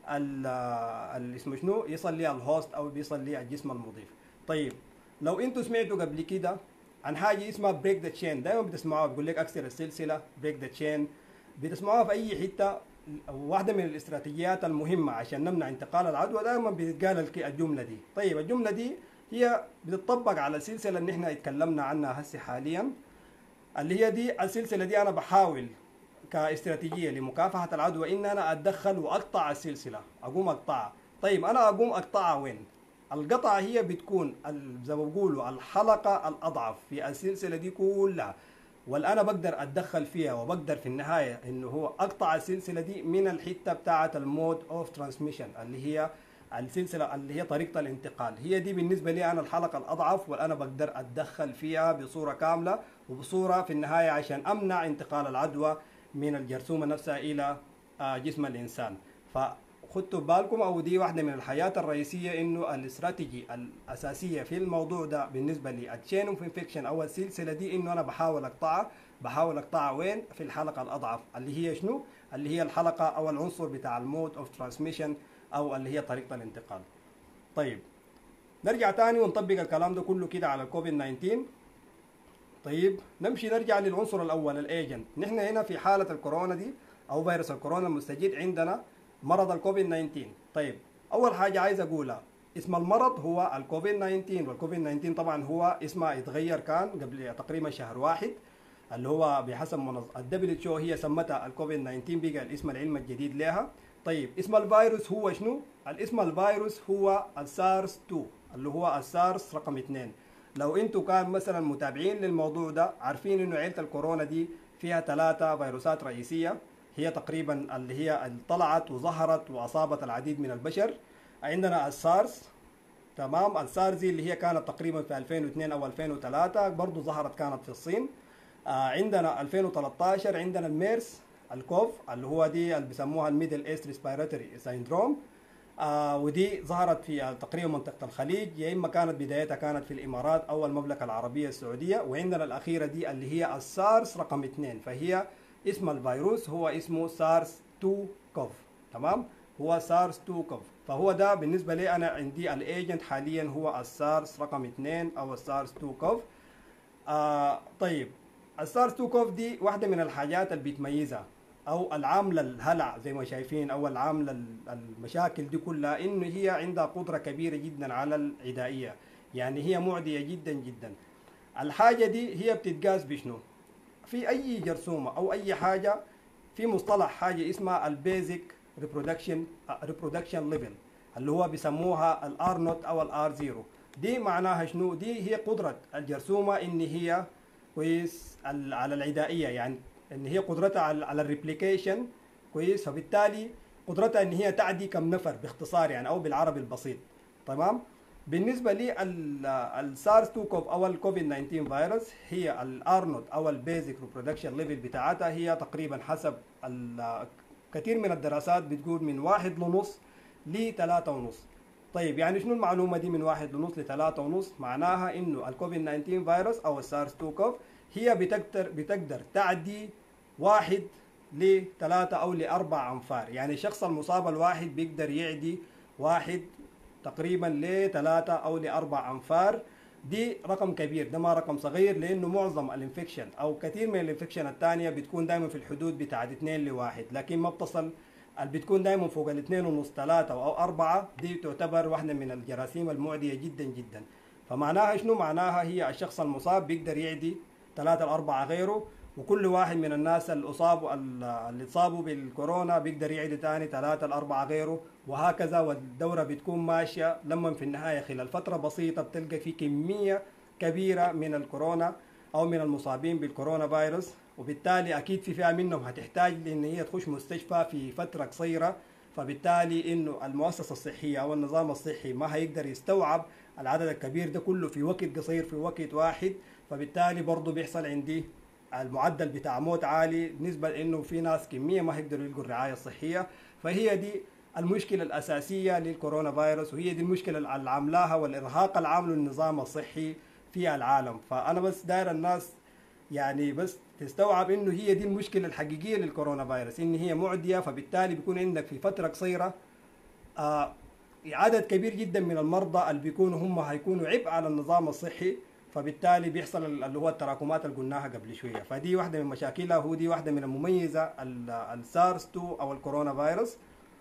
اسمه شنو، يصل للهوست او بيصل للجسم المضيف. طيب لو انتوا سمعتوا قبل كده عن حاجه اسمها بريك ذا تشين، دايما بتسمعوها، بيقول لك اكسر السلسله، بريك ذا تشين، بتسمعوها في اي حته. واحده من الاستراتيجيات المهمه عشان نمنع انتقال العدوى دايما بيتقال الجمله دي. طيب الجمله دي هي بتطبق على السلسله اللي احنا اتكلمنا عنها هسه حاليا، اللي هي دي السلسله دي. انا بحاول كاستراتيجيه لمكافحه العدوى ان انا اتدخل واقطع السلسله، اقوم اقطعها. طيب انا اقوم اقطعها وين؟ القطعة هي بتكون زي ما بقولوا الحلقة الأضعف في السلسلة دي كلها، والأنا بقدر أتدخل فيها وبقدر في النهاية إنه هو أقطع السلسلة دي من الحتة بتاعة المود أوف ترانسميشن، اللي هي السلسلة اللي هي طريقة الانتقال. هي دي بالنسبة لي أنا الحلقة الأضعف، والأنا بقدر أتدخل فيها بصورة كاملة وبصورة في النهاية عشان أمنع انتقال العدوى من الجرثومة نفسها إلى جسم الإنسان. خدتوا بالكم، او دي واحده من الحاجات الرئيسيه، انه الاستراتيجي الاساسيه في الموضوع ده بالنسبه لي التشين اوف انفكشن او السلسله دي، انه انا بحاول اقطعها وين؟ في الحلقه الاضعف، اللي هي شنو؟ اللي هي الحلقه او العنصر بتاع المود اوف ترانسميشن، او اللي هي طريقه الانتقال. طيب نرجع تاني ونطبق الكلام ده كله كده على الكوفيد 19. طيب نرجع للعنصر الاول الايجنت. نحن هنا في حاله الكورونا دي او فيروس الكورونا المستجد عندنا مرض الكوفيد 19. طيب اول حاجه عايز اقولها، اسم المرض هو الكوفيد 19، والكوفيد 19 طبعا هو اسمه اتغير كان قبل تقريبا شهر واحد، اللي هو بحسب منظمه WHO هي سمتها الكوفيد 19، بقى الاسم العلمي الجديد لها. طيب اسم الفيروس هو شنو؟ الاسم الفيروس هو السارس 2، اللي هو السارس رقم 2. لو انتوا كان مثلا متابعين للموضوع ده عارفين انه عيله الكورونا دي فيها 3 فيروسات رئيسيه، هي تقريبا اللي هي طلعت وظهرت واصابت العديد من البشر. عندنا السارس، تمام، السارس اللي هي كانت تقريبا في 2002 او 2003 برضه ظهرت كانت في الصين. عندنا 2013 عندنا الميرس الكوف، اللي هو دي اللي بيسموها الميدل ايست ريسبيراتوري سيندروم. ودي ظهرت في تقريبا منطقة الخليج، يا إما كانت بدايتها كانت في الإمارات أو المملكة العربية السعودية. وعندنا الأخيرة دي اللي هي السارس رقم 2، فهي اسم الفيروس هو اسمه سارس 2 كوف. تمام، هو سارس 2 كوف. فهو ده بالنسبة لي أنا عندي الإيجنت حاليا هو السارس رقم 2 أو السارس 2 كوف. طيب، السارس 2 كوف دي واحدة من الحاجات اللي بتميزها او العامله الهلع زي ما شايفين، او العامله المشاكل دي كلها، انه هي عندها قدره كبيره جدا على العدائيه، يعني هي معديه جدا جدا. الحاجه دي هي بتتقاس بشنو؟ في اي جرثومه او اي حاجه في مصطلح حاجه اسمها البيزك ريبرودكشن ليفل، اللي هو بيسموها الار نوت او الار زيرو. دي معناها شنو؟ دي هي قدره الجرثومه ان هي كويس على العدائيه، يعني ان هي قدرتها على الريبليكيشن كويس، فبالتالي قدرتها ان هي تعدي كم نفر باختصار يعني، او بالعربي البسيط. تمام. بالنسبه لي السارس 2 كوف او الكوفيد 19 فيروس، هي الارنولد او البيزك ريبرودكشن ليفل بتاعتها هي تقريبا حسب كثير من الدراسات بتقول من 1.5 ل 3.5. طيب يعني شنو المعلومه دي من 1.5 ل 3.5؟ معناها انه الكوفيد 19 فيروس او السارس 2 كوف هي بتقدر تعدي 1 ل3 او ل4 امفار، يعني الشخص المصاب الواحد بيقدر يعدي 1 تقريبا ل3 او ل4 امفار. دي رقم كبير، ده ما رقم صغير، لانه معظم الانفكشن او كثير من الانفكشن الثانيه بتكون دائما في الحدود بتاعت 2 ل1، لكن ما بتصل، اللي بتكون دائما فوق الاثنين ونص 3 او 4 دي تعتبر واحده من الجراثيم المعديه جدا جدا. فمعناها شنو؟ معناها هي الشخص المصاب بيقدر يعدي 3 ل 4 غيره، وكل واحد من الناس اللي اتصابوا بالكورونا بيقدر يعدي ثاني 3 ل 4 غيره، وهكذا. والدوره بتكون ماشيه، لما في النهايه خلال فتره بسيطه بتلقى في كميه كبيره من الكورونا او من المصابين بالكورونا فيروس، وبالتالي اكيد في فئه منهم هتحتاج لان هي تخش مستشفى في فتره قصيره. فبالتالي انه المؤسسه الصحيه او النظام الصحي ما هيقدر يستوعب العدد الكبير ده كله في وقت قصير، في وقت واحد. فبالتالي برضه بيحصل عندي المعدل بتاع موت عالي، نسبة لانه في ناس كمية ما هيقدروا يلقوا الرعاية الصحية. فهي دي المشكلة الأساسية للكورونا فيروس، وهي دي المشكلة اللي عاملاها والإرهاق اللي عامله النظام الصحي في العالم. فأنا بس داير الناس يعني بس تستوعب انه هي دي المشكلة الحقيقية للكورونا فيروس، ان هي معدية. فبالتالي بيكون عندك في فترة قصيرة عدد كبير جدا من المرضى اللي بيكونوا هم هيكونوا عبء على النظام الصحي، فبالتالي بيحصل اللي هو التراكمات اللي قلناها قبل شويه. فدي واحده من مشاكلها، ودي واحده من المميزه السارس 2 او الكورونا فيروس.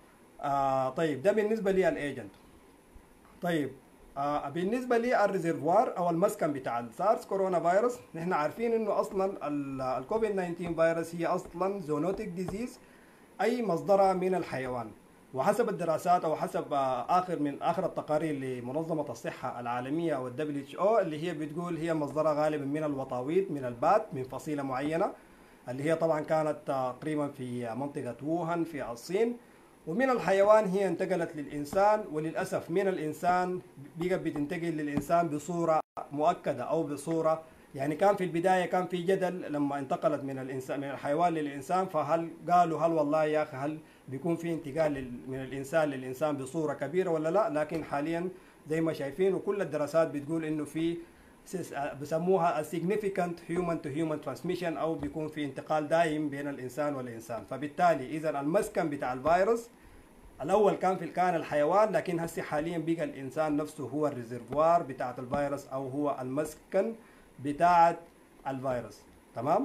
طيب ده بالنسبه لي الايجنت. طيب بالنسبه لي الريزرفوار او المسكن بتاع السارس كورونا فيروس، نحن عارفين انه اصلا الكوفيد 19 فيروس هي اصلا زونوتيك ديزيز، اي مصدرها من الحيوان. وحسب الدراسات او حسب اخر التقارير لمنظمه الصحه العالميه او WHO، اللي هي بتقول هي مصدرها غالبا من الوطاويط، من البات، من فصيله معينه، اللي هي طبعا كانت تقريبا في منطقه ووهان في الصين. ومن الحيوان هي انتقلت للإنسان، وللأسف من الإنسان بقت بتنتقل للإنسان بصورة مؤكدة أو بصورة، يعني كان في البداية كان في جدل لما انتقلت من الإنسان من الحيوان للإنسان، فهل قالوا هل والله يا أخي هل بيكون في انتقال من الإنسان للإنسان بصورة كبيرة ولا لا؟ لكن حاليا زي ما شايفين وكل الدراسات بتقول إنه في بسموها significant human to human transmission، أو بيكون في انتقال دائم بين الإنسان والإنسان. فبالتالي إذا المسكن بتاع الفيروس الاول كان الحيوان، لكن هسه حاليا بقى الانسان نفسه هو الريزرفوار بتاعت الفيروس، او هو المسكن بتاعت الفيروس. تمام.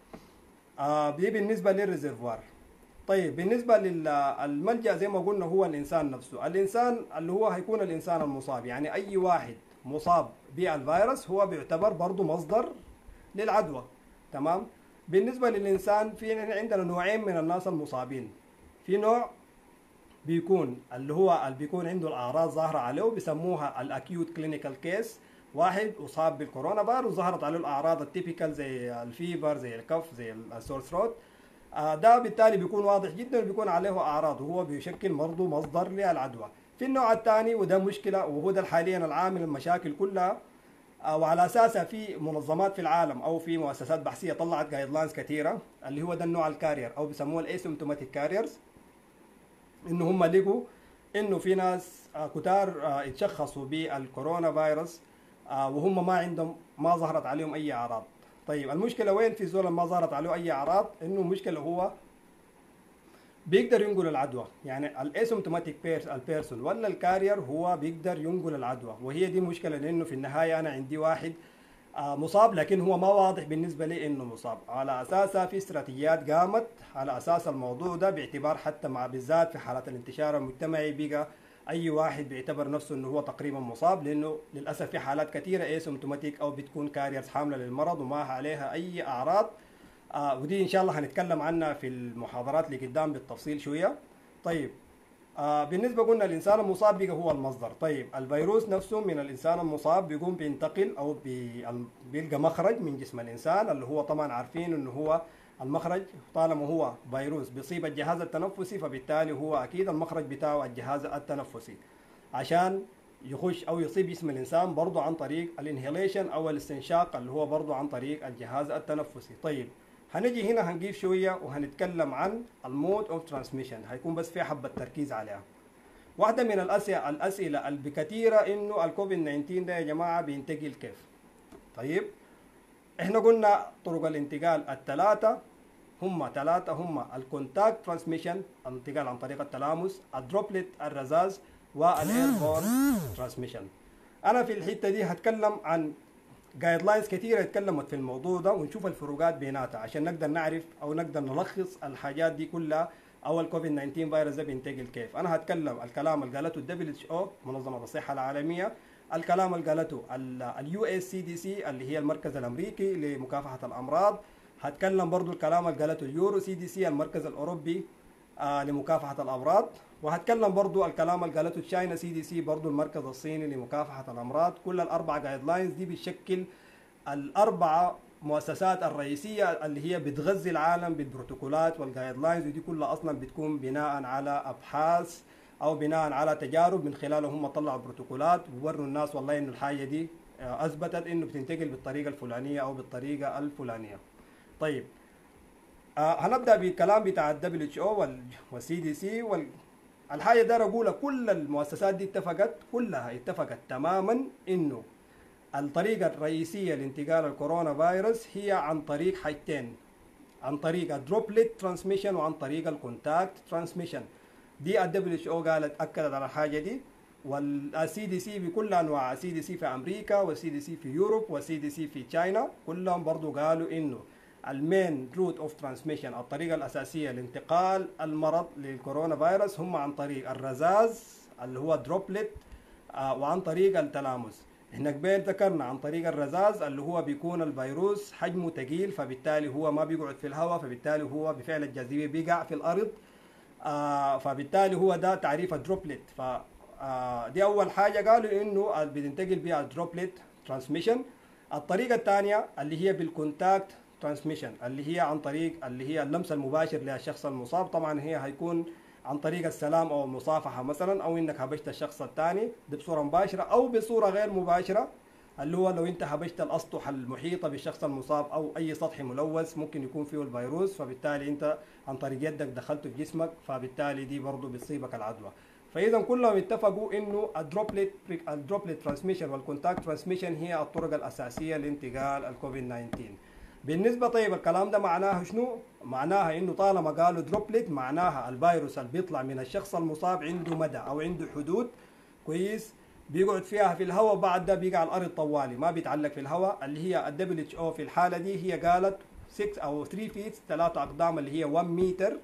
دي بالنسبه للريزرفوار. طيب بالنسبه للملجا زي ما قلنا هو الانسان نفسه، الانسان اللي هو هيكون الانسان المصاب، يعني اي واحد مصاب بالفيروس هو بيعتبر برضه مصدر للعدوى. تمام. بالنسبه للانسان في عندنا نوعين من الناس المصابين. في نوع بيكون اللي بيكون عنده الاعراض ظاهره عليه، بيسموها الاكيوت كلينيكال كيس. واحد اصاب بالكورونا فيروس ظهرت عليه الاعراض التيبيكال زي الفيفر، زي الكف، زي السور ثروت. ده بالتالي بيكون واضح جدا وبيكون عليه اعراض، وهو بيشكل برضه مصدر للعدوى. في النوع الثاني وده مشكله، وهو ده حاليا العامل المشاكل كلها، وعلى اساسها في منظمات في العالم او في مؤسسات بحثيه طلعت جايد لاينز كثيره، اللي هو ده النوع الكارير او بيسموه الاسيمتوماتيك كاريرز. انه هم لقوا انه في ناس كتار اتشخصوا بالكورونا فيروس وهم ما ظهرت عليهم اي اعراض. طيب المشكله وين في زول ما ظهرت عليه اي اعراض؟ انه المشكله هو بيقدر ينقل العدوى، يعني الاسيمتوماتيك البيرسون ولا الكارير هو بيقدر ينقل العدوى، وهي دي المشكله. لانه في النهايه انا عندي واحد مصاب لكن هو ما واضح بالنسبه لي انه مصاب، على اساسها في استراتيجيات قامت على اساس الموضوع ده، باعتبار حتى مع بالذات في حالات الانتشار المجتمعي بقى اي واحد بيعتبر نفسه انه هو تقريبا مصاب، لانه للاسف في حالات كثيره اسيمتوماتيك او بتكون كاريرز حامله للمرض وما عليها اي اعراض. ودي ان شاء الله هنتكلم عنها في المحاضرات اللي قدام بالتفصيل شويه. طيب بالنسبه قلنا الانسان المصاب بقى هو المصدر. طيب الفيروس نفسه من الانسان المصاب بيقوم بينتقل او بيلقى مخرج من جسم الانسان، اللي هو طبعا عارفين انه هو المخرج طالما هو فيروس بيصيب الجهاز التنفسي، فبالتالي هو اكيد المخرج بتاعه الجهاز التنفسي، عشان يخش او يصيب جسم الانسان برضه عن طريق الانهيليشن او الاستنشاق، اللي هو برضه عن طريق الجهاز التنفسي. طيب هنجي هنا هنجيب شويه وهنتكلم عن المود اوف ترانسميشن، هيكون بس في حبه تركيز عليها. واحده من الاسئله الكثيره انه الكوفيد 19 ده يا جماعه بينتقل كيف؟ طيب احنا قلنا طرق الانتقال الثلاثه هم الكونتاكت ترانسميشن، الانتقال عن طريق التلامس، الدروبلت الرذاذ، والايربورن ترانسميشن. انا في الحته دي هتكلم عن جايد لاينز كثيره اتكلمت في الموضوع ده، ونشوف الفروقات بيناتها عشان نقدر نعرف او نقدر نلخص الحاجات دي كلها، او الكوفيد 19 فيروس ده بينتقل كيف. انا هتكلم الكلام اللي قالته WHO منظمه الصحه العالميه، الكلام اللي قالته USCDC اللي هي المركز الامريكي لمكافحه الامراض، هتكلم برضو الكلام اللي قالته اليورو CDC المركز الاوروبي لمكافحه الامراض، وهتكلم برضو الكلام اللي قالته تشاينا CDC برضو المركز الصيني لمكافحه الامراض. كل الاربع جايد لاينز دي بتشكل الاربعه مؤسسات الرئيسيه اللي هي بتغذي العالم بالبروتوكولات والجايد لاينز، ودي كلها اصلا بتكون بناء على ابحاث او بناء على تجارب من خلالها هم طلعوا بروتوكولات ووروا الناس والله انه الحاجه دي اثبتت انه بتنتقل بالطريقه الفلانيه او بالطريقه الفلانيه. طيب هنبدا بالكلام بتاع WHO والCDC الحاجه ده اقولها، كل المؤسسات دي كلها اتفقت تماما انه الطريقه الرئيسيه لانتقال الكورونا فيروس هي عن طريق حاجتين، عن طريق الدروبلت ترانسميشن وعن طريق الكونتاكت ترانسميشن. دي WHO قالت اكدت على الحاجه دي، والCDC بكل انواع، CDC في امريكا والCDC في يوروب والCDC في تشاينا، كلهم برضو قالوا انه المين روت اوف ترانسميشن، الطريقه الاساسيه لانتقال المرض للكورونا فيروس هم عن طريق الرذاذ اللي هو دروبلت وعن طريق التلامس. احنا قبل ذكرنا عن طريق الرذاذ اللي هو بيكون الفيروس حجمه ثقيل، فبالتالي هو ما بيقعد في الهواء، فبالتالي هو بفعل الجاذبيه بيقع في الارض، فبالتالي هو ده تعريف الدروبلت. ف دي اول حاجه قالوا انه بتنتقل بها الدروبلت ترانسميشن. الطريقه الثانيه اللي هي بالكونتاكت ترانسميشن، اللي هي عن طريق اللي هي اللمس المباشر للشخص المصاب، طبعا هي هيكون عن طريق السلام او المصافحه مثلا، او انك هبشت الشخص الثاني بصوره مباشره او بصوره غير مباشره، اللي هو لو انت هبشت الاسطح المحيطه بالشخص المصاب او اي سطح ملوث ممكن يكون فيه الفيروس، فبالتالي انت عن طريق يدك دخلته في جسمك، فبالتالي دي برضه بتصيبك العدوى. فاذا كلهم اتفقوا انه الدروبلت ترانسميشن والكونتاكت ترانسميشن هي الطرق الاساسيه لانتقال الكوفيد 19. بالنسبه طيب الكلام ده معناه شنو؟ معناها انه طالما قالوا دروبلت معناها الفيروس اللي بيطلع من الشخص المصاب عنده مدى او عنده حدود كويس، بيقعد فيها في الهواء، بعد ده بيقع على الارض طوالي ما بيتعلق في الهواء، اللي هي WHO في الحاله دي هي قالت 6 او 3 فيت 3 اقدام اللي هي 1 متر.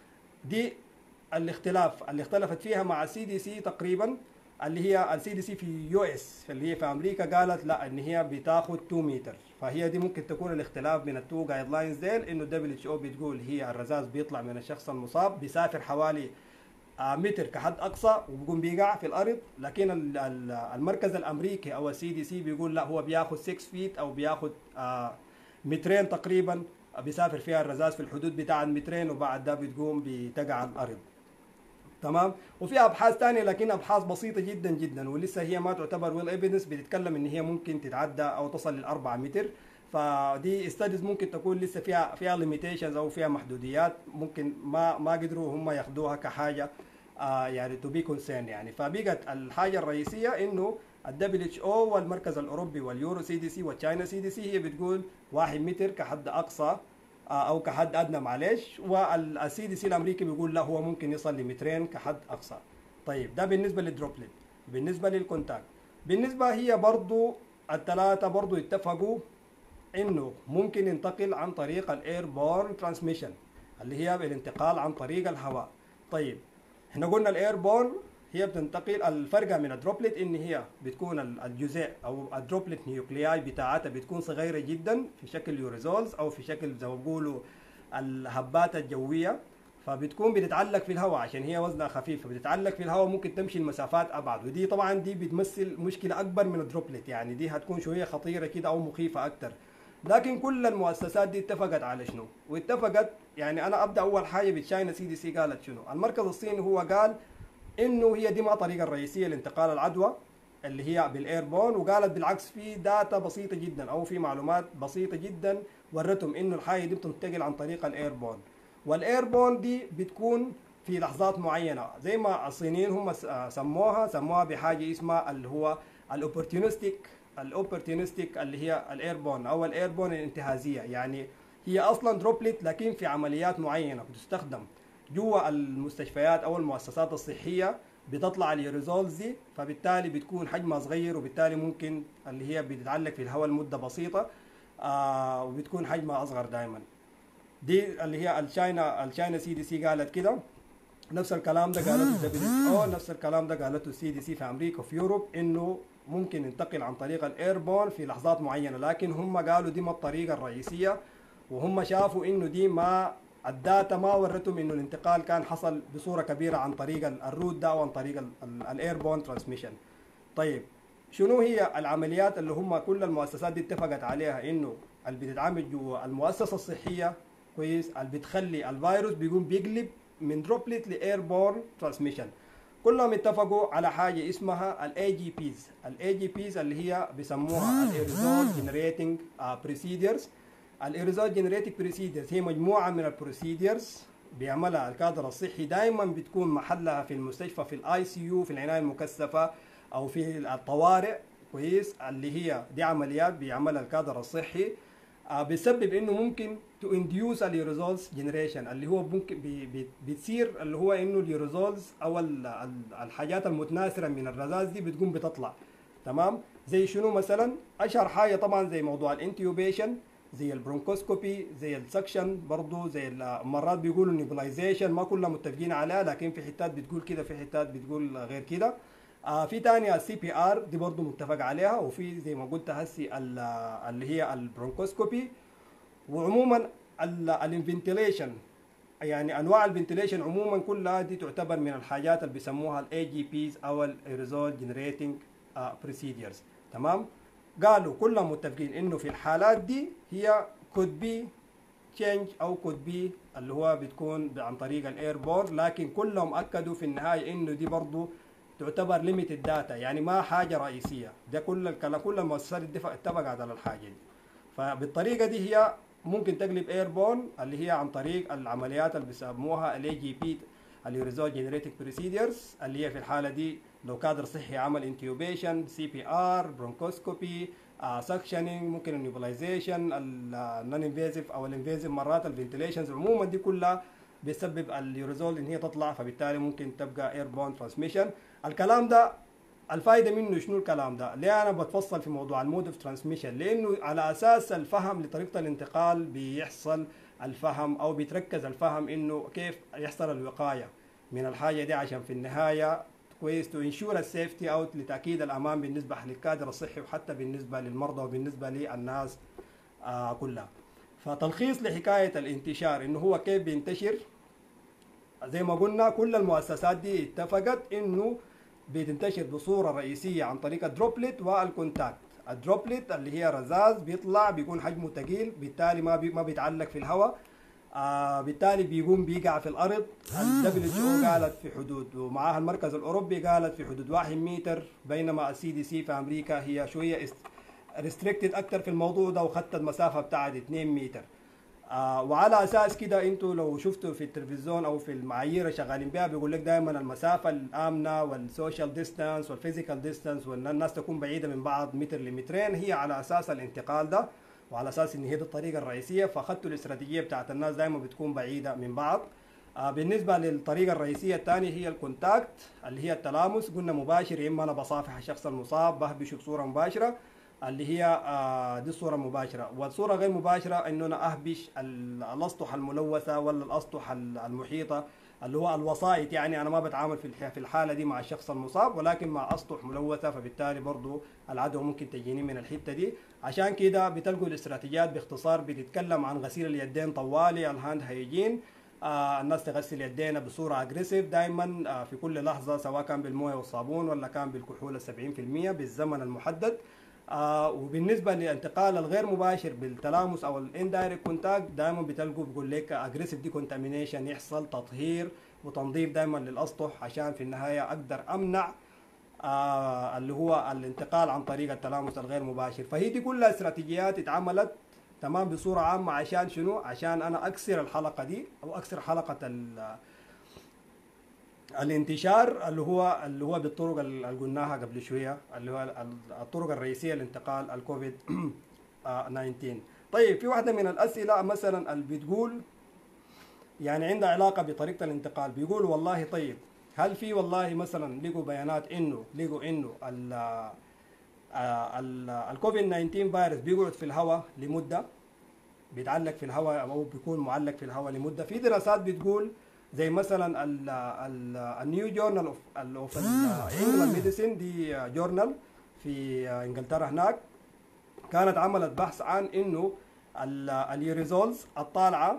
دي الاختلاف اللي اختلفت فيها مع CDC تقريبا، اللي هي CDC في US اللي هي في امريكا قالت لا ان هي بتاخد 2 متر، فهي دي ممكن تكون الاختلاف بين التو جايد لاينز ديل، انه WHO بتقول هي الرذاذ بيطلع من الشخص المصاب بيسافر حوالي متر كحد اقصى وبيقوم بيقع في الارض، لكن المركز الامريكي او CDC بيقول لا هو بياخد 6 فيت او بياخد مترين تقريبا بيسافر فيها الرذاذ في الحدود بتاع المترين، وبعد ده بتقوم بتقع على الارض. تمام. وفي ابحاث ثانيه لكن ابحاث بسيطه جدا جدا ولسه هي ما تعتبر ويل ايفيدنس، بتتكلم ان هي ممكن تتعدى او تصل لل 4 متر، فدي ستاديز ممكن تكون لسه فيها ليميتيشنز او فيها محدوديات، ممكن ما قدروا هم ياخذوها كحاجه يعني تو بي كونسيرن يعني. فبقت الحاجه الرئيسيه انه الدبليو اتش او والمركز الاوروبي واليورو سي دي سي والتشاينا سي دي سي هي بتقول 1 متر كحد اقصى او كحد ادنى معلش، والسي دي سي الامريكي بيقول لا هو ممكن يصل لمترين كحد اقصى. طيب ده بالنسبه للدروبلت. بالنسبه للكونتاكت، بالنسبه هي برضو الثلاثه برضو اتفقوا انه ممكن ينتقل عن طريق الاير بورن ترانسميشن اللي هي بالانتقال عن طريق الهواء. طيب احنا قلنا الاير بورن هي بتنتقل، الفرق من الدروبلت ان هي بتكون الجزيء او الدروبلت نيوكلياي بتاعتها بتكون صغيره جدا في شكل يوريزولز او في شكل زي ما بيقولوا الهبات الجويه، فبتكون بتتعلق في الهواء عشان هي وزنها خفيف، فبتتعلق في الهواء ممكن تمشي المسافات ابعد، ودي طبعا دي بتمثل مشكله اكبر من الدروبلت، يعني دي هتكون شويه خطيره كده او مخيفه اكتر. لكن كل المؤسسات دي اتفقت على شنو؟ واتفقت يعني انا ابدا اول حاجه بالتشاينا سي دي سي قالت شنو؟ المركز الصيني هو قال انه هي دي ما الطريقه الرئيسيه لانتقال العدوى اللي هي بالايربون، وقالت بالعكس في داتا بسيطه جدا او في معلومات بسيطه جدا ورتهم انه الحاجه دي بتنتقل عن طريق الايربون، والايربون دي بتكون في لحظات معينه زي ما الصينيين هم سموها بحاجه اسمها اللي هو الاوبورتونستيك اللي هي الايربون او الايربون الانتهازيه، يعني هي اصلا دروبلت لكن في عمليات معينه بتستخدم جوا المستشفيات او المؤسسات الصحيه بتطلع اليوريزولز دي، فبالتالي بتكون حجمها صغير وبالتالي ممكن اللي هي بتتعلق في الهواء لمده بسيطه وبتكون حجمها اصغر دائما. دي اللي هي الشاينا سي دي سي قالت كده. نفس الكلام ده قالته الدبليو او، نفس الكلام ده قالته السي دي سي في امريكا وفي يوروب انه ممكن ينتقل عن طريق الايربون في لحظات معينه، لكن هم قالوا دي ما الطريقه الرئيسيه، وهم شافوا انه دي ما الداتا ما ورتهم انه الانتقال كان حصل بصوره كبيره عن طريق الروت ده وعن طريق الايربون ترانسميشن. طيب شنو هي العمليات اللي هم كل المؤسسات دي اتفقت عليها انه اللي بتتعامل جوا المؤسسه الصحيه كويس، اللي بتخلي الفيروس بيقوم بيقلب من دروبلت لايربورن ترانسميشن؟ كلهم اتفقوا على حاجه اسمها الاي جي بيز. الاي جي بيز اللي هي بيسموها الايريزول جنريتنج بريسيدرز. الايريزول جنريتنج بريسيدرز هي مجموعه من البروسيدرز بيعملها الكادر الصحي، دائما بتكون محلها في المستشفى في الاي سي يو في العنايه المكثفه او في الطوارئ كويس، اللي هي دي عمليات بيعملها الكادر الصحي بيسبب انه ممكن تو انديوس اليوريزولز جنريشن، اللي هو ممكن بتصير اللي هو انه اليوريزولز او الحاجات المتناثره من الرذاذ دي بتقوم بتطلع. تمام؟ زي شنو مثلا؟ اشهر حاجه طبعا زي موضوع الانتيوبيشن، زي البرونكوسكوبي، زي السكشن، برضه زي مرات بيقولوا النيبلايزيشن، ما كلنا متفقين عليها لكن في حتات بتقول كده في حتات بتقول غير كده. في تانية السي بي ار دي برضه متفق عليها، وفي زي ما قلت هسي اللي هي البرونكوسكوبي، وعموما الانفنتيليشن، يعني انواع الفنتيليشن عموما كلها دي تعتبر من الحاجات اللي بيسموها الاي جي بيز او الايريزول جنريتنج بروسيدرز. تمام؟ قالوا كلهم متفقين انه في الحالات دي هي could be change او could be اللي هو بتكون عن طريق الايربورن، لكن كلهم اكدوا في النهايه انه دي برضه تعتبر ليميتد داتا، يعني ما حاجه رئيسيه. ده كل الكلام، كل المؤسسات اتفقت على الحاجه دي. فبالطريقه دي هي ممكن تقلب ايربورن اللي هي عن طريق العمليات اللي بيسموها الاي جي بي اليوريزول جنريتنج بروسيدرز، اللي هي في الحاله دي لو كادر صحي عمل انتيوبيشن، سي بي ار، برونكوسكوبي، سكشننج، ممكن النيبلايزيشن، النون انفيزيف او الانفيزيف، مرات الفنتيليشنز، عموما دي كلها بيسبب اليوريزول ان هي تطلع، فبالتالي ممكن تبقى ايربورن ترانسميشن. الكلام ده الفائده منه شنو؟ الكلام ده ليه انا بتفصل في موضوع المود اوف ترانسميشن؟ لانه على اساس الفهم لطريقه الانتقال بيحصل الفهم او بيتركز الفهم انه كيف يحصل الوقايه من الحاجه دي، عشان في النهايه كويس تو انشور السيفتي او لتاكيد الامان بالنسبه للكادر الصحي وحتى بالنسبه للمرضى وبالنسبه للناس كلها. فتلخيص لحكايه الانتشار انه هو كيف بينتشر، زي ما قلنا كل المؤسسات دي اتفقت انه بتنتشر بصوره رئيسيه عن طريق الدروبلت والكونتاكت. الدروبلت اللي هي رذاذ بيطلع بيكون حجمه ثقيل، بالتالي ما بيتعلق في الهواء، بالتالي بيقوم بيقع في الارض. الدبليو اتش او قالت في حدود، ومعاها المركز الاوروبي قالت في حدود 1 متر، بينما السي دي سي في امريكا هي شويه ريستريكتد اكثر في الموضوع ده وخدت المسافه بتاعت 2 متر. وعلى اساس كده انتوا لو شفتوا في التلفزيون او في المعايير اللي شغالين بها بيقول لك دائما المسافه الامنه والسوشيال ديستانس والفيزيكال ديستانس وان الناس تكون بعيده من بعض متر لمترين هي على اساس الانتقال ده، وعلى اساس ان هي دي الطريقه الرئيسيه، فاخذتوا الاستراتيجيه بتاعت الناس دائما بتكون بعيده من بعض. بالنسبه للطريقه الرئيسيه الثانيه هي الكونتاكت اللي هي التلامس، قلنا مباشر، يا اما انا بصافح الشخص المصاب بهبشه بصوره مباشره اللي هي دي الصوره المباشره، والصوره غير مباشره انه انا اهبش الاسطح الملوثه ولا الاسطح المحيطه اللي هو الوسائط، يعني انا ما بتعامل في الحاله دي مع الشخص المصاب ولكن مع اسطح ملوثه، فبالتالي برضو العدوى ممكن تجيني من الحته دي. عشان كده بتلقوا الاستراتيجيات باختصار بتتكلم عن غسيل اليدين طوالي، الهاند هيجين، الناس تغسل يدينا بصوره اجريسيف دائما في كل لحظه، سواء كان بالمويه والصابون ولا كان بالكحول 70% بالزمن المحدد. وبالنسبه للانتقال الغير مباشر بالتلامس او الاندايركت كونتاكت دائما بتلقوا بيقول لك اجريسيف ديكونتامينيشن، يحصل تطهير وتنظيف دائما للاسطح عشان في النهايه اقدر امنع اللي هو الانتقال عن طريق التلامس الغير مباشر. فهي دي كلها استراتيجيات اتعملت تمام بصوره عامه عشان شنو؟ عشان انا اكسر الحلقه دي او اكسر حلقه الانتشار اللي هو بالطرق اللي قلناها قبل شويه، اللي هو الطرق الرئيسيه لانتقال الكوفيد 19. طيب في واحده من الاسئله مثلا اللي بتقول يعني عندها علاقه بطريقه الانتقال، بيقول والله طيب هل في والله مثلا لقوا بيانات انه الكوفيد 19 فيروس بيقعد في الهواء لمده، بيتعلق في الهواء او بيكون معلق في الهواء لمده. في دراسات بتقول زي مثلا النيو جورنال اوف انجلاند ميديسين، دي جورنال في انجلترا هناك، كانت عملت بحث عن انه اليوريزولز الطالعه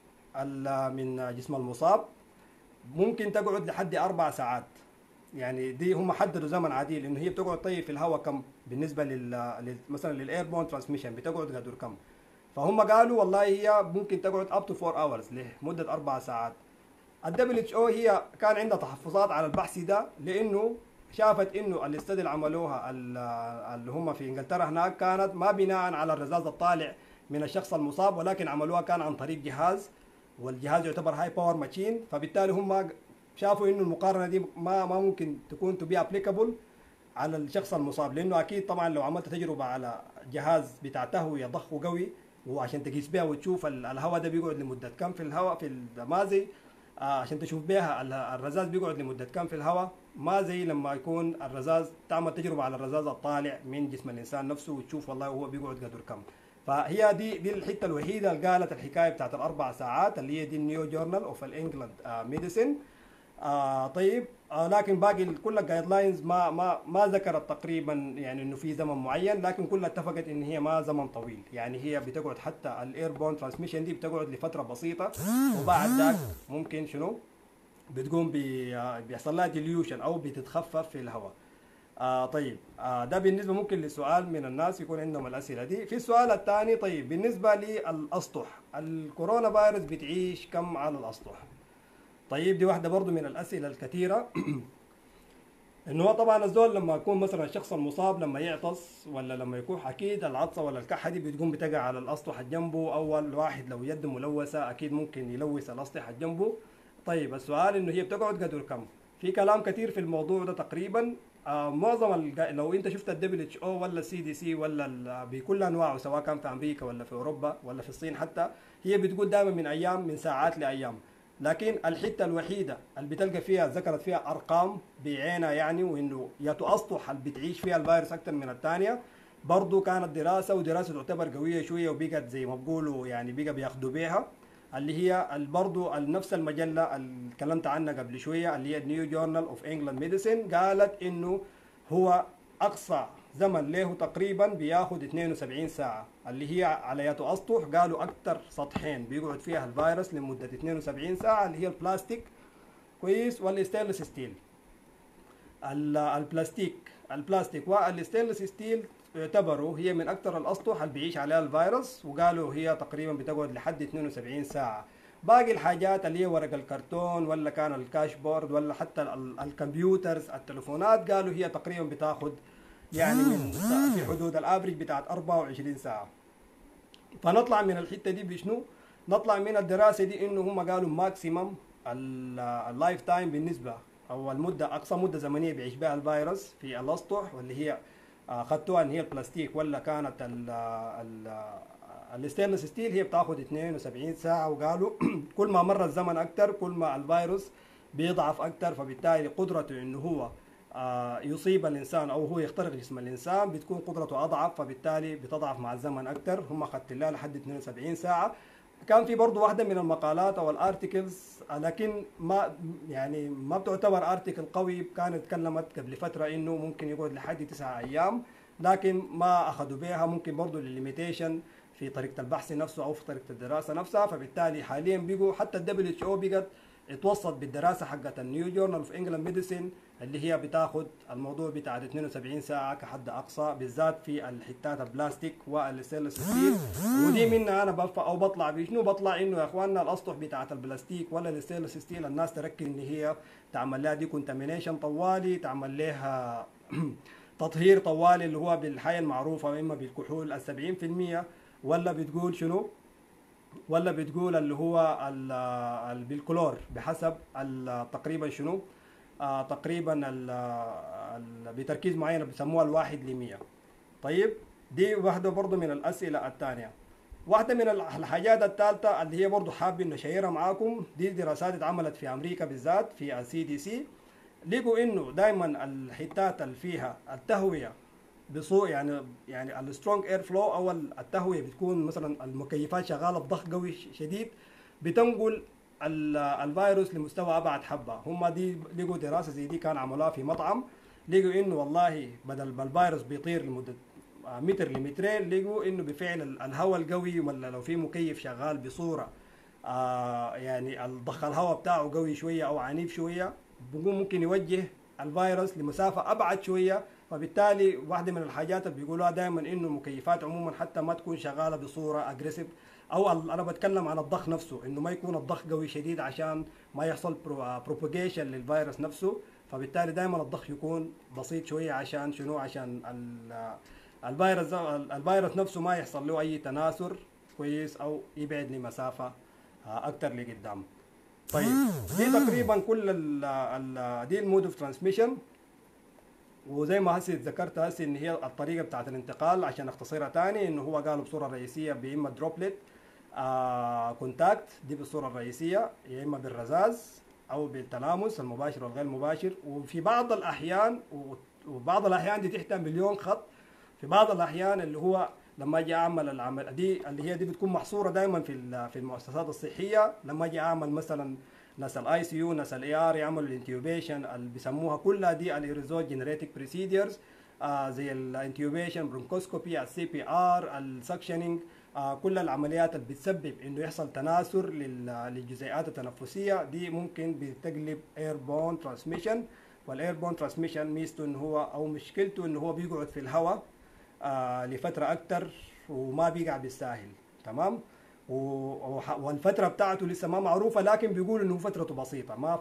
من جسم المصاب ممكن تقعد لحد 4 ساعات. يعني دي هم حددوا زمن عادي لانه هي بتقعد طيب في الهواء كم بالنسبه مثلا للايربون ترانسميشن بتقعد قدر كم، فهم قالوا والله هي ممكن تقعد up to 4 hours لمده 4 ساعات. الدبليو اتش او هي كان عندها تحفظات على البحث ده لانه شافت انه الاستدي اللي عملوها اللي هم في انجلترا هناك كانت ما بناء على الرذاذ الطالع من الشخص المصاب، ولكن عملوها كان عن طريق جهاز، والجهاز يعتبر هاي باور ماشين، فبالتالي هم شافوا انه المقارنه دي ما ممكن تكون تو بي ابليكابل على الشخص المصاب، لانه اكيد طبعا لو عملت تجربه على جهاز بتاع تهويه ضخ قوي وعشان تقيس بها وتشوف الهواء ده بيقعد لمده كم في الهواء في ما زي عشان تشوف بها الرذاذ بيقعد لمده كم في الهواء، ما زي لما يكون الرذاذ تعمل تجربه على الرذاذ الطالع من جسم الانسان نفسه وتشوف والله هو بيقعد قدر كم. فهي دي الحته الوحيده اللي قالت الحكايه بتاعت ال4 ساعات اللي هي دي النيو جورنال اوف الانجلاند ميديسين. طيب لكن باقي كل الجايد لاينز ما ذكرت تقريبا يعني انه في زمن معين، لكن كلها اتفقت ان هي ما زمن طويل، يعني هي بتقعد حتى الايربون ترانسميشن دي بتقعد لفتره بسيطه وبعد ذاك ممكن شنو بتقوم بيحصل لها ديليوشن او بتتخفف في الهواء. طيب ده بالنسبه ممكن لسؤال من الناس يكون عندهم الاسئله دي. في السؤال الثاني طيب بالنسبه للاسطح، الكورونا فيروس بتعيش كم على الاسطح؟ طيب دي واحده برضو من الاسئله الكثيره انه هو طبعا الزول لما يكون مثلا الشخص المصاب لما يعطس ولا لما يكح اكيد العطسه ولا الكحه دي بتقوم بتقع على الاسطح جنبه، اول واحد لو يده ملوثه اكيد ممكن يلوث الاسطح جنبه. طيب السؤال انه هي بتقعد قدر كم؟ في كلام كثير في الموضوع ده تقريبا. معظم لو انت شفت الدبليو اتش او ولا السي دي سي ولا بكل انواعه سواء كان في امريكا ولا في اوروبا ولا في الصين حتى، هي بتقول دائما من ايام من ساعات لايام، لكن الحته الوحيده اللي بتلقى فيها ذكرت فيها ارقام بعينها يعني وانه يا تسطح اللي بتعيش فيها الفيروس اكثر من الثانيه، برضه كانت دراسه ودراسه تعتبر قويه شويه وبقت زي ما بقولوا يعني بقى بياخذوا بيها، اللي هي برضه نفس المجله اللي اتكلمت عنها قبل شويه اللي هي النيو جورنال اوف انجلاند ميديسين، قالت انه هو اقصى زمن له تقريبا بياخذ 72 ساعه، اللي هي على يد اسطح قالوا اكثر سطحين بيقعد فيها الفيروس لمده 72 ساعه اللي هي البلاستيك كويس والستينلس ستيل. البلاستيك والستينلس ستيل يعتبروا هي من اكثر الاسطح اللي بيعيش عليها الفيروس، وقالوا هي تقريبا بتقعد لحد 72 ساعه. باقي الحاجات اللي هي ورق الكرتون ولا كان الكاش بورد ولا حتى الكمبيوترز التلفونات قالوا هي تقريبا بتاخذ يعني من في حدود الافريج بتاعت 24 ساعه. فنطلع من الحته دي بشنو؟ نطلع من الدراسه دي انه هم قالوا ماكسيمم اللايف تايم بالنسبه او المده، اقصى مده زمنيه بيعيش بها الفيروس في الاسطح، واللي هي اخذتوها ان هي البلاستيك ولا كانت الستينلس ستيل، هي بتاخذ 72 ساعه. وقالوا كل ما مر الزمن اكثر كل ما الفيروس بيضعف اكثر، فبالتالي قدرته انه هو يصيب الانسان او هو يخترق جسم الانسان بتكون قدرته اضعف، فبالتالي بتضعف مع الزمن اكثر. هم اخذت لها لحد 72 ساعه. كان في برضه واحده من المقالات او الارتكلز، لكن ما يعني ما بتعتبر ارتكل قوي، كانت اتكلمت قبل فتره انه ممكن يقعد لحد 9 ايام، لكن ما اخذوا بها، ممكن برضه للليميتيشن في طريقه البحث نفسه او في طريقه الدراسه نفسها. فبالتالي حاليا بيجوا حتى الدبليو اتش او بقت اتوسط بالدراسه حقت النيو جورنال اوف انجلاند ميديسين، اللي هي بتاخذ الموضوع بتاع 72 ساعه كحد اقصى، بالذات في الحتات البلاستيك والستينلس ستيل. ودي منها انا او بطلع بشنو؟ بطلع انه يا اخواننا الاسطح بتاعت البلاستيك ولا الستينلس ستيل الناس تركز ان هي تعمل لها ديكونتامينيشن طوالي، تعمل لها تطهير طوالي اللي هو بالحياه المعروفه، اما بالكحول 70%، ولا بتقول شنو؟ ولا بتقول اللي هو بالكلور بحسب تقريبا شنو؟ تقريبا بتركيز معين بيسموها الواحد ل100. طيب دي واحدة برضو من الأسئلة الثانية. واحدة من الحاجات الثالثة اللي هي برضو حابب نشيرها معاكم، دي دراسات اتعملت في أمريكا بالذات في CDC. لقوا إنه دايما الحتات اللي فيها التهوية بصوت، يعني السترونج اير فلو او التهويه بتكون مثلا المكيفات شغاله بضغط قوي شديد، بتنقل الفيروس لمستوى ابعد حبه. هم دي لقوا دراسه زي دي كان عملوها في مطعم، لقوا انه والله بدل ما الفيروس بيطير لمده متر لمترين، لقوا انه بفعل الهواء القوي ولا لو في مكيف شغال بصوره يعني الضخ الهواء بتاعه قوي شويه او عنيف شويه، ممكن يوجه الفيروس لمسافه ابعد شويه. فبالتالي واحده من الحاجات اللي بيقولوها دائما انه المكيفات عموما حتى ما تكون شغاله بصوره اجريسيف، او انا بتكلم عن الضخ نفسه، انه ما يكون الضخ قوي شديد عشان ما يحصل بروباجيشن للفيروس نفسه. فبالتالي دائما الضخ يكون بسيط شويه عشان شنو؟ عشان الفيروس نفسه ما يحصل له اي تناثر كويس او يبعد لمسافه اكثر لقدام. طيب دي تقريبا كل دي المود اوف ترانسميشن. وزي ما هسه ذكرت هسه ان هي الطريقه بتاعت الانتقال عشان اختصرها تاني، انه هو قالوا بصوره رئيسيه باما دروبلت كونتاكت، دي بالصوره الرئيسيه، يا اما بالرذاذ او بالتلامس المباشر والغير مباشر. وفي بعض الاحيان وبعض الاحيان دي تحتاج مليون خط. في بعض الاحيان اللي هو لما اجي اعمل العمل دي اللي هي دي بتكون محصوره دايما في المؤسسات الصحيه، لما اجي اعمل مثلا ناس الاي سي يو، ناس الاي ار يعملوا الانتيوبيشن اللي بيسموها كلها دي الايريزول جينيريتك بريسيديرز، زي الانتيوبيشن، برونكوسكوبي، السي بي ار، السكشننج، كل العمليات اللي بتسبب انه يحصل تناثر للجزيئات التنفسيه دي ممكن بتقلب ايربون ترانسميشن. والايربون ترانسميشن ميزته انه هو او مشكلته انه هو بيقعد في الهواء لفتره اكثر وما بيقع بالساهل. تمام. والفتره بتاعته لسه ما معروفه، لكن بيقولوا انه فترته بسيطه، ما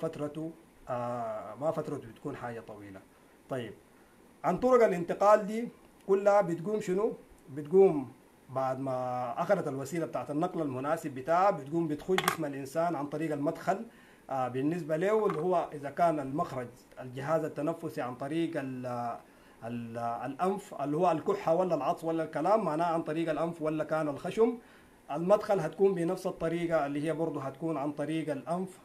فترته بتكون حاجه طويله. طيب عن طرق الانتقال دي كلها بتقوم شنو؟ بتقوم بعد ما اخذت الوسيله بتاعت النقل المناسب بتاعها، بتقوم بتخش جسم الانسان عن طريق المدخل بالنسبه له، اللي هو اذا كان المخرج الجهاز التنفسي عن طريق الانف اللي هو الكحه ولا العطس ولا الكلام، معناه عن طريق الانف، ولا كان الخشم. المدخل هتكون بنفس الطريقه اللي هي برضه هتكون عن طريق الانف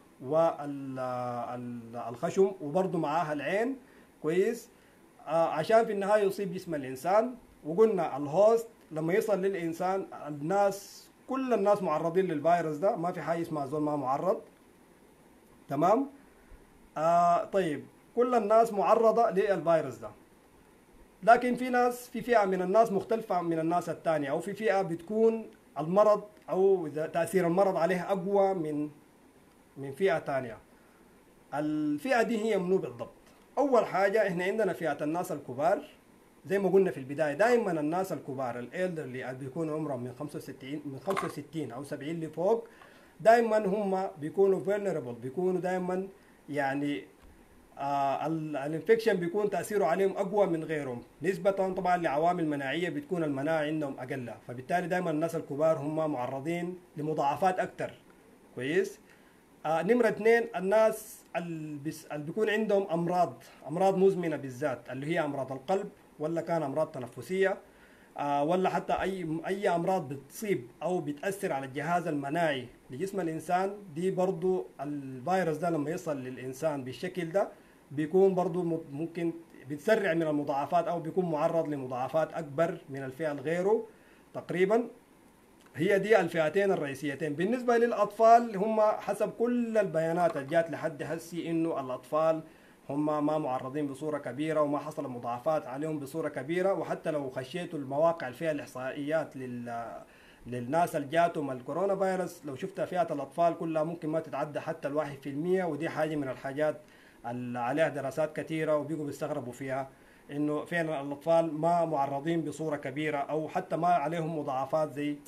والخشم، وبرضه معاها العين. كويس. عشان في النهايه يصيب جسم الانسان. وقلنا الهوست لما يصل للانسان، كل الناس معرضين للفيروس ده، ما في حاجه اسمها زول ما معرض. تمام. طيب كل الناس معرضه للفيروس ده، لكن في فئه من الناس مختلفه من الناس الثانيه، او في فئه بتكون المرض او تاثير المرض عليها اقوى من فئه ثانيه. الفئه دي هي منو بالضبط؟ اول حاجه احنا عندنا فئه الناس الكبار، زي ما قلنا في البدايه، دائما الناس الكبار الالدرلي اللي بيكونوا عمرهم من 65 او 70 لفوق، دائما هم بيكونوا vulnerable، بيكونوا دائما يعني الانفكشن بيكون تاثيره عليهم اقوى من غيرهم نسبه طبعا لعوامل مناعيه بتكون المناعه عندهم اقل، فبالتالي دائما الناس الكبار هم معرضين لمضاعفات اكثر. كويس. نمرة اثنين، الناس اللي بيكون عندهم امراض مزمنه بالذات، اللي هي امراض القلب ولا كان امراض تنفسيه، ولا حتى اي امراض بتصيب او بتاثر على الجهاز المناعي لجسم الانسان، دي برضو الفيروس ده لما يصل للانسان بالشكل ده بيكون برضو ممكن بتسرع من المضاعفات او بيكون معرض لمضاعفات اكبر من الفئه الغيره تقريبا. هي دي الفئتين الرئيسيتين. بالنسبة للأطفال هم حسب كل البيانات اللي جات لحد هسي إنه الأطفال هم ما معرضين بصورة كبيرة وما حصل مضاعفات عليهم بصورة كبيرة، وحتى لو خشيتوا المواقع اللي فيها الإحصائيات للناس اللي جاتهم الكورونا فيروس، لو شفتها فئة الأطفال كلها ممكن ما تتعدى حتى 1%، ودي حاجة من الحاجات اللي عليها دراسات كثيرة وبيقوا بيستغربوا فيها، انه فعلا الاطفال ما معرضين بصوره كبيره او حتى ما عليهم مضاعفات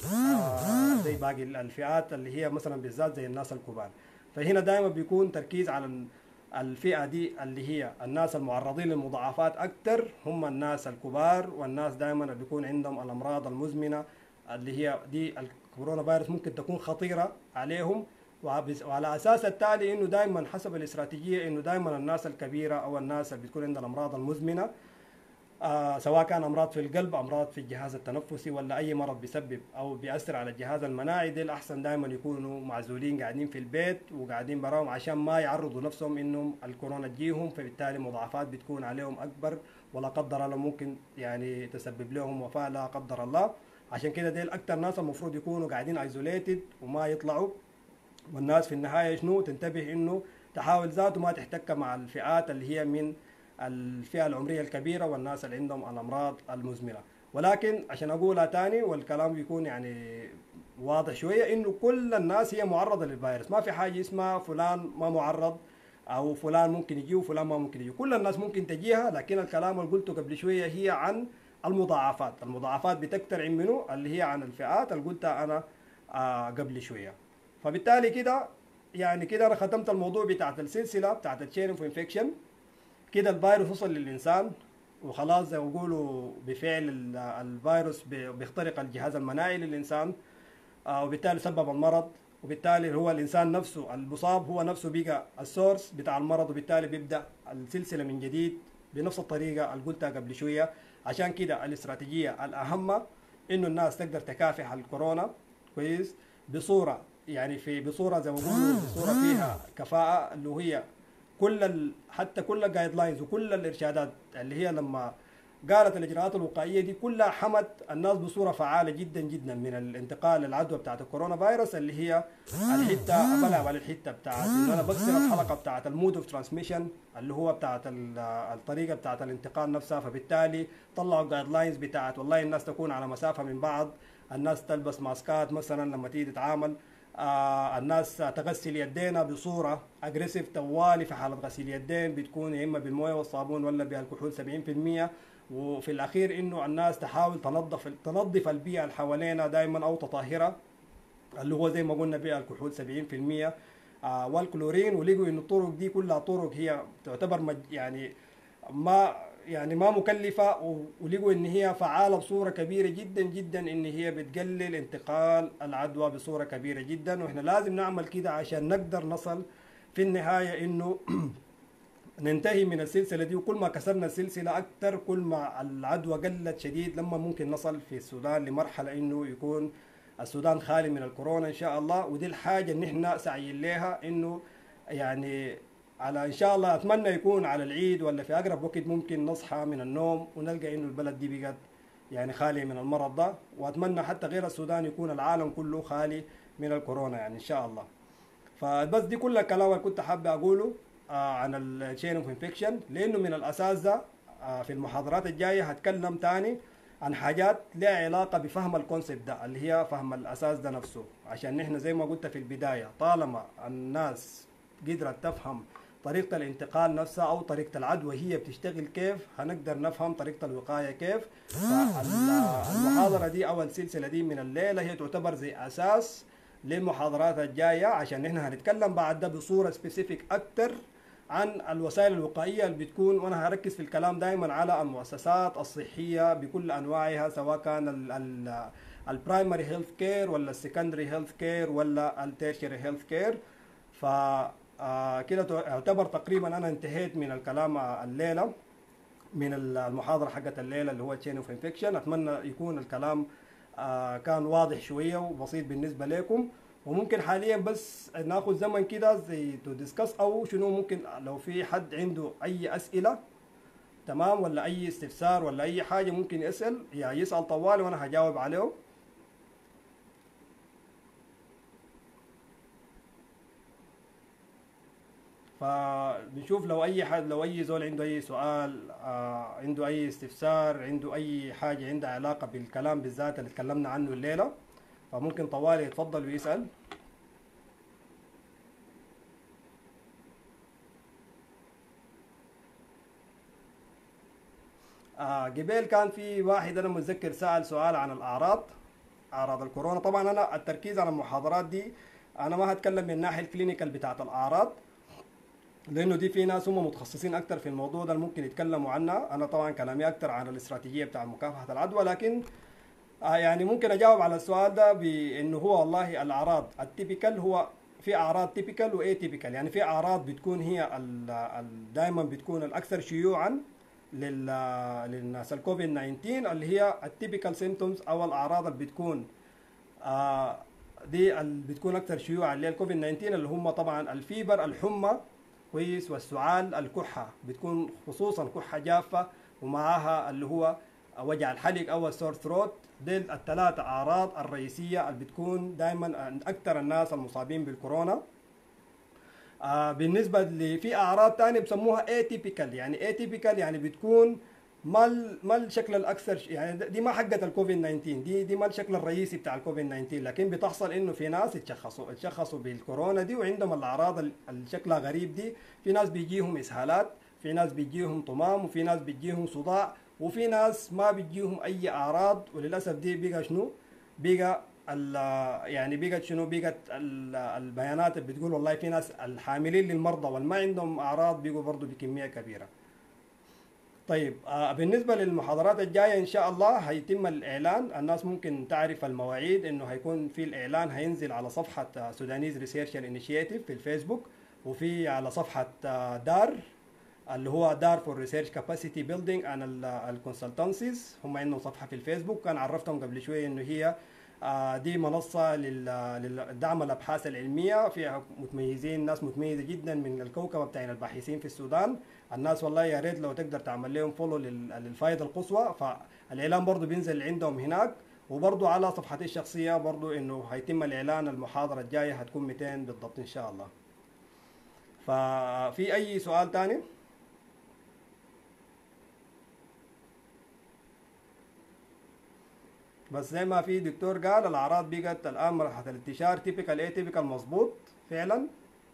زي باقي الفئات اللي هي مثلا بالذات زي الناس الكبار. فهنا دائما بيكون تركيز على الفئه دي اللي هي الناس المعرضين للمضاعفات اكثر هم الناس الكبار، والناس دائما اللي بيكون عندهم الامراض المزمنه اللي هي دي الكورونا فيروس ممكن تكون خطيره عليهم. وعلى اساس التالي انه دائما حسب الاستراتيجيه انه دائما الناس الكبيره او الناس اللي بتكون عندها الامراض المزمنه، سواء كان امراض في القلب، امراض في الجهاز التنفسي، ولا اي مرض بيسبب او بيأثر على الجهاز المناعي، دي الاحسن دائما يكونوا معزولين قاعدين في البيت وقاعدين براهم عشان ما يعرضوا نفسهم انهم الكورونا تجيهم، فبالتالي مضاعفات بتكون عليهم اكبر ولا قدر الله ممكن يعني تسبب لهم وفاه لا قدر الله. عشان كده ديل اكثر ناس المفروض يكونوا قاعدين ايزوليتد وما يطلعوا. والناس في النهايه شنو تنتبه انه تحاول ذاته ما تحتك مع الفئات اللي هي من الفئه العمريه الكبيره والناس اللي عندهم الامراض المزمنه. ولكن عشان اقولها تاني والكلام بيكون يعني واضح شويه، انه كل الناس هي معرضه للفيروس، ما في حاجه اسمها فلان ما معرض او فلان ممكن يجي وفلان ما ممكن يجي، كل الناس ممكن تجيها. لكن الكلام اللي قلته قبل شويه هي عن المضاعفات بتكتر عن منه اللي هي عن الفئات اللي قلتها انا قبل شويه. فبالتالي كده يعني كده انا ختمت الموضوع بتاعت السلسله بتاعت التشين اوف انفكشن. كده الفيروس وصل للانسان وخلاص زي ما بيقولوا بفعل الفيروس بيخترق الجهاز المناعي للانسان، وبالتالي سبب المرض، وبالتالي هو الانسان نفسه المصاب هو نفسه بقى السورس بتاع المرض، وبالتالي بيبدا السلسله من جديد بنفس الطريقه اللي قلتها قبل شويه. عشان كده الاستراتيجيه الاهم انه الناس تقدر تكافح الكورونا كويس بصوره يعني بصوره زي ما بيقولوا بصوره فيها كفاءه، اللي هي حتى كل الجايد لاينز وكل الارشادات اللي هي لما قالت الاجراءات الوقائيه دي كلها حمت الناس بصوره فعاله جدا جدا من الانتقال العدوى بتاعت الكورونا فيروس، اللي هي الحته بلعب على الحته بتاعت انه انا بكسر الحلقه بتاعت المود اوف ترانسميشن اللي هو بتاعت الطريقه بتاعت الانتقال نفسها. فبالتالي طلعوا جايد لاينز بتاعت والله الناس تكون على مسافه من بعض، الناس تلبس ماسكات مثلا لما تيجي تتعامل، الناس تغسل يدينا بصوره اجريسيف طوالي. في حاله غسيل يدين بتكون يا اما بالمويه والصابون ولا بالكحول 70%. وفي الاخير انه الناس تحاول تنظف البيئه اللي حوالينا دائما او تطهرها، اللي هو زي ما قلنا بيئه الكحول 70% والكلورين. ولقوا انه الطرق دي كلها طرق هي تعتبر ما مكلفه، ولقوا ان هي فعاله بصوره كبيره جدا جدا، ان هي بتقلل انتقال العدوى بصوره كبيره جدا. واحنا لازم نعمل كده عشان نقدر نصل في النهايه انه ننتهي من السلسله دي. وكل ما كسرنا السلسله اكثر كل ما العدوى قلت شديد، لما ممكن نصل في السودان لمرحله انه يكون السودان خالي من الكورونا ان شاء الله. ودي الحاجه ان احنا سعيين لها، انه يعني على ان شاء الله اتمنى يكون على العيد ولا في اقرب وقت ممكن نصحى من النوم ونلقى انه البلد دي بقت يعني خاليه من المرض ده. واتمنى حتى غير السودان يكون العالم كله خالي من الكورونا يعني ان شاء الله. فبس دي كل الكلام اللي كنت حابب اقوله عن التشين اوف انفكشن، لانه من الاساس ده في المحاضرات الجايه هتكلم تاني عن حاجات لها علاقه بفهم الكونسيبت ده اللي هي فهم الاساس ده نفسه، عشان نحن زي ما قلت في البدايه طالما الناس قدرت تفهم طريقة الانتقال نفسها أو طريقة العدوى هي بتشتغل كيف، هنقدر نفهم طريقة الوقاية كيف. فالمحاضرة دي أو السلسلة دي من الليلة هي تعتبر زي أساس للمحاضرات الجاية، عشان نحن هنتكلم بعد ده بصورة سبيسيفيك أكتر عن الوسائل الوقائيه اللي بتكون، وانا هركز في الكلام دائما على المؤسسات الصحيه بكل انواعها، سواء كان البرايمري هيلث كير ولا السكندري هيلث كير ولا التيرشري هيلث كير. ف كده يعتبر تقريبا انا انتهيت من الكلام الليله، من المحاضره حقت الليله اللي هو تشين اوف انفكشن. اتمنى يكون الكلام كان واضح شويه وبسيط بالنسبه لكم. وممكن حاليا بس ناخذ زمن كده زي تو ديسكس او شنو، ممكن لو في حد عنده اي اسئله تمام ولا اي استفسار ولا اي حاجه ممكن يسال، يعني يسال طوالي وانا هجاوب عليه. فبنشوف لو اي حد، لو اي زول عنده اي سؤال، عنده اي استفسار، عنده اي حاجه عندها علاقه بالكلام بالذات اللي اتكلمنا عنه الليله، فممكن طوالي يتفضل ويسال. قبل كان في واحد انا متذكر سأل سؤال عن اعراض الكورونا. طبعا انا التركيز على المحاضرات دي انا ما هتكلم من الناحيه الكلينيكال بتاعت الاعراض، لانه دي في ناس هم متخصصين اكتر في الموضوع ده ممكن يتكلموا عنها. انا طبعا كلامي اكتر عن الاستراتيجيه بتاع مكافحه العدوى، لكن يعني ممكن اجاوب على السؤال ده بانه هو والله الاعراض التيبيكال، هو في اعراض تيبيكال واي تيبيكال. يعني في اعراض بتكون هي دائما بتكون الاكثر شيوعا للناس الكوفيد 19 اللي هي التيبيكال سيمتومز او الاعراض اللي بتكون دي اللي بتكون اكثر شيوعا اللي هي الكوفيد 19، اللي هم طبعا الفيبر، الحمى كويس، والسعال، الكحه بتكون خصوصا كحه جافه ومعاها اللي هو وجع الحلق او السور ثروت. دي الثلاثه اعراض الرئيسيه اللي بتكون دائما اكثر الناس المصابين بالكورونا. بالنسبه في اعراض ثانيه بسموها اتيبيكال. يعني اتيبيكال يعني بتكون ما الشكل الاكثر، يعني دي ما حقت الكوفيد 19، دي ما الشكل الرئيسي بتاع الكوفيد 19، لكن بتحصل انه في ناس اتشخصوا بالكورونا دي وعندهم الاعراض اللي شكلها غريب دي. في ناس بيجيهم اسهالات، في ناس بيجيهم طمام، وفي ناس بيجيهم صداع، وفي ناس ما بيجيهم اي اعراض. وللاسف دي بقى شنو، بقى يعني بقت شنو، بقت البيانات اللي بتقول والله في ناس الحاملين للمرضى واللي ما عندهم اعراض بقوا برضه بكميه كبيره. طيب بالنسبه للمحاضرات الجايه ان شاء الله هيتم الاعلان. الناس ممكن تعرف المواعيد، انه هيكون في الاعلان هينزل على صفحه سودانيز ريسيرش انيشيتيف في الفيسبوك، وفي على صفحه دار اللي هو دار فور ريسيرش كاباسيتي بيلدينج اند الكونسلتنسيز. هم عندهم صفحه في الفيسبوك، كان عرفتهم قبل شويه انه هي دي منصة لدعم الأبحاث العلمية، فيها متميزين، ناس متميزة جدا من الكوكبة بتاعين الباحثين في السودان. الناس والله يا ريت لو تقدر تعمل لهم فولو للفائدة القصوى. فالإعلان برضو بينزل عندهم هناك، وبرضو على صفحتي الشخصية برضو إنه هيتم الإعلان. المحاضرة الجاية هتكون 200 بالضبط إن شاء الله. ففي أي سؤال تاني؟ بس زي ما في دكتور قال الأعراض بقت الآن مرحلة الانتشار تيبيكال اي تيبيكال، مظبوط فعلا.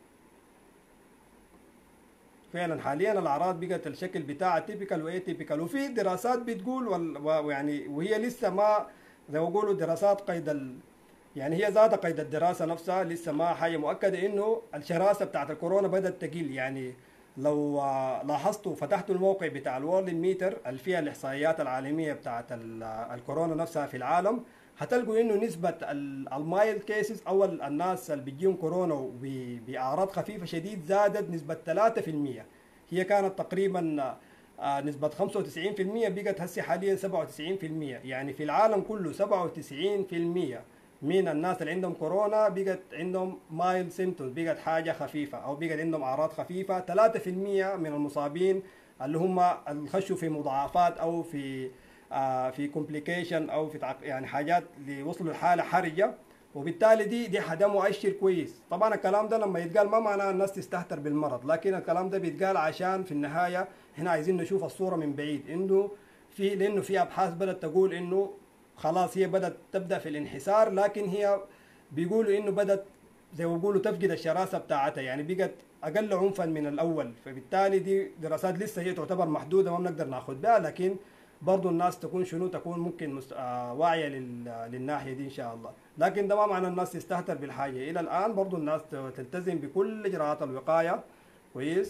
فعلا حاليا الاعراض بقت الشكل بتاع تيبيكال واي تيبيكال، وفي دراسات بتقول ويعني وهي لسه ما زي ما بيقولوا دراسات يعني هي ذات قيد الدراسه نفسها لسه ما حاجه مؤكده انه الشراسه بتاعت الكورونا بدات تقل. يعني لو لاحظتوا فتحتوا الموقع بتاع الورلد ميتر اللي فيها الاحصائيات العالميه بتاعت الكورونا نفسها في العالم، هتلقوا انه نسبه المايلد كيسز او الناس اللي بيجيهم كورونا باعراض خفيفه شديد زادت نسبه 3%. هي كانت تقريبا نسبة 95%، بقت هسه حاليا 97%. يعني في العالم كله 97% من الناس اللي عندهم كورونا بقت عندهم مايل سيمتومز، بقت حاجة خفيفة أو بقت عندهم أعراض خفيفة. 3% من المصابين اللي هم اللي خشوا في مضاعفات أو في كومبليكيشن أو في يعني حاجات اللي وصلوا لحالة حرجة، وبالتالي دي ده مؤشر كويس. طبعا الكلام ده لما يتقال ما معناه الناس تستهتر بالمرض، لكن الكلام ده بيتقال عشان في النهاية احنا عايزين نشوف الصورة من بعيد، انه لانه في ابحاث بدأت تقول انه خلاص هي بدأت تبدأ في الانحسار، لكن هي بيقولوا انه بدأت زي ما بيقولوا تفقد الشراسة بتاعتها، يعني بقت اقل عنفا من الاول. فبالتالي دي دراسات لسه هي تعتبر محدودة ما بنقدر ناخذ بها، لكن برضو الناس تكون شنو، تكون ممكن واعية للناحية دي ان شاء الله. لكن ده ما معنى الناس تستهتر بالحاجة. الى الان برضو الناس تلتزم بكل اجراءات الوقاية كويس.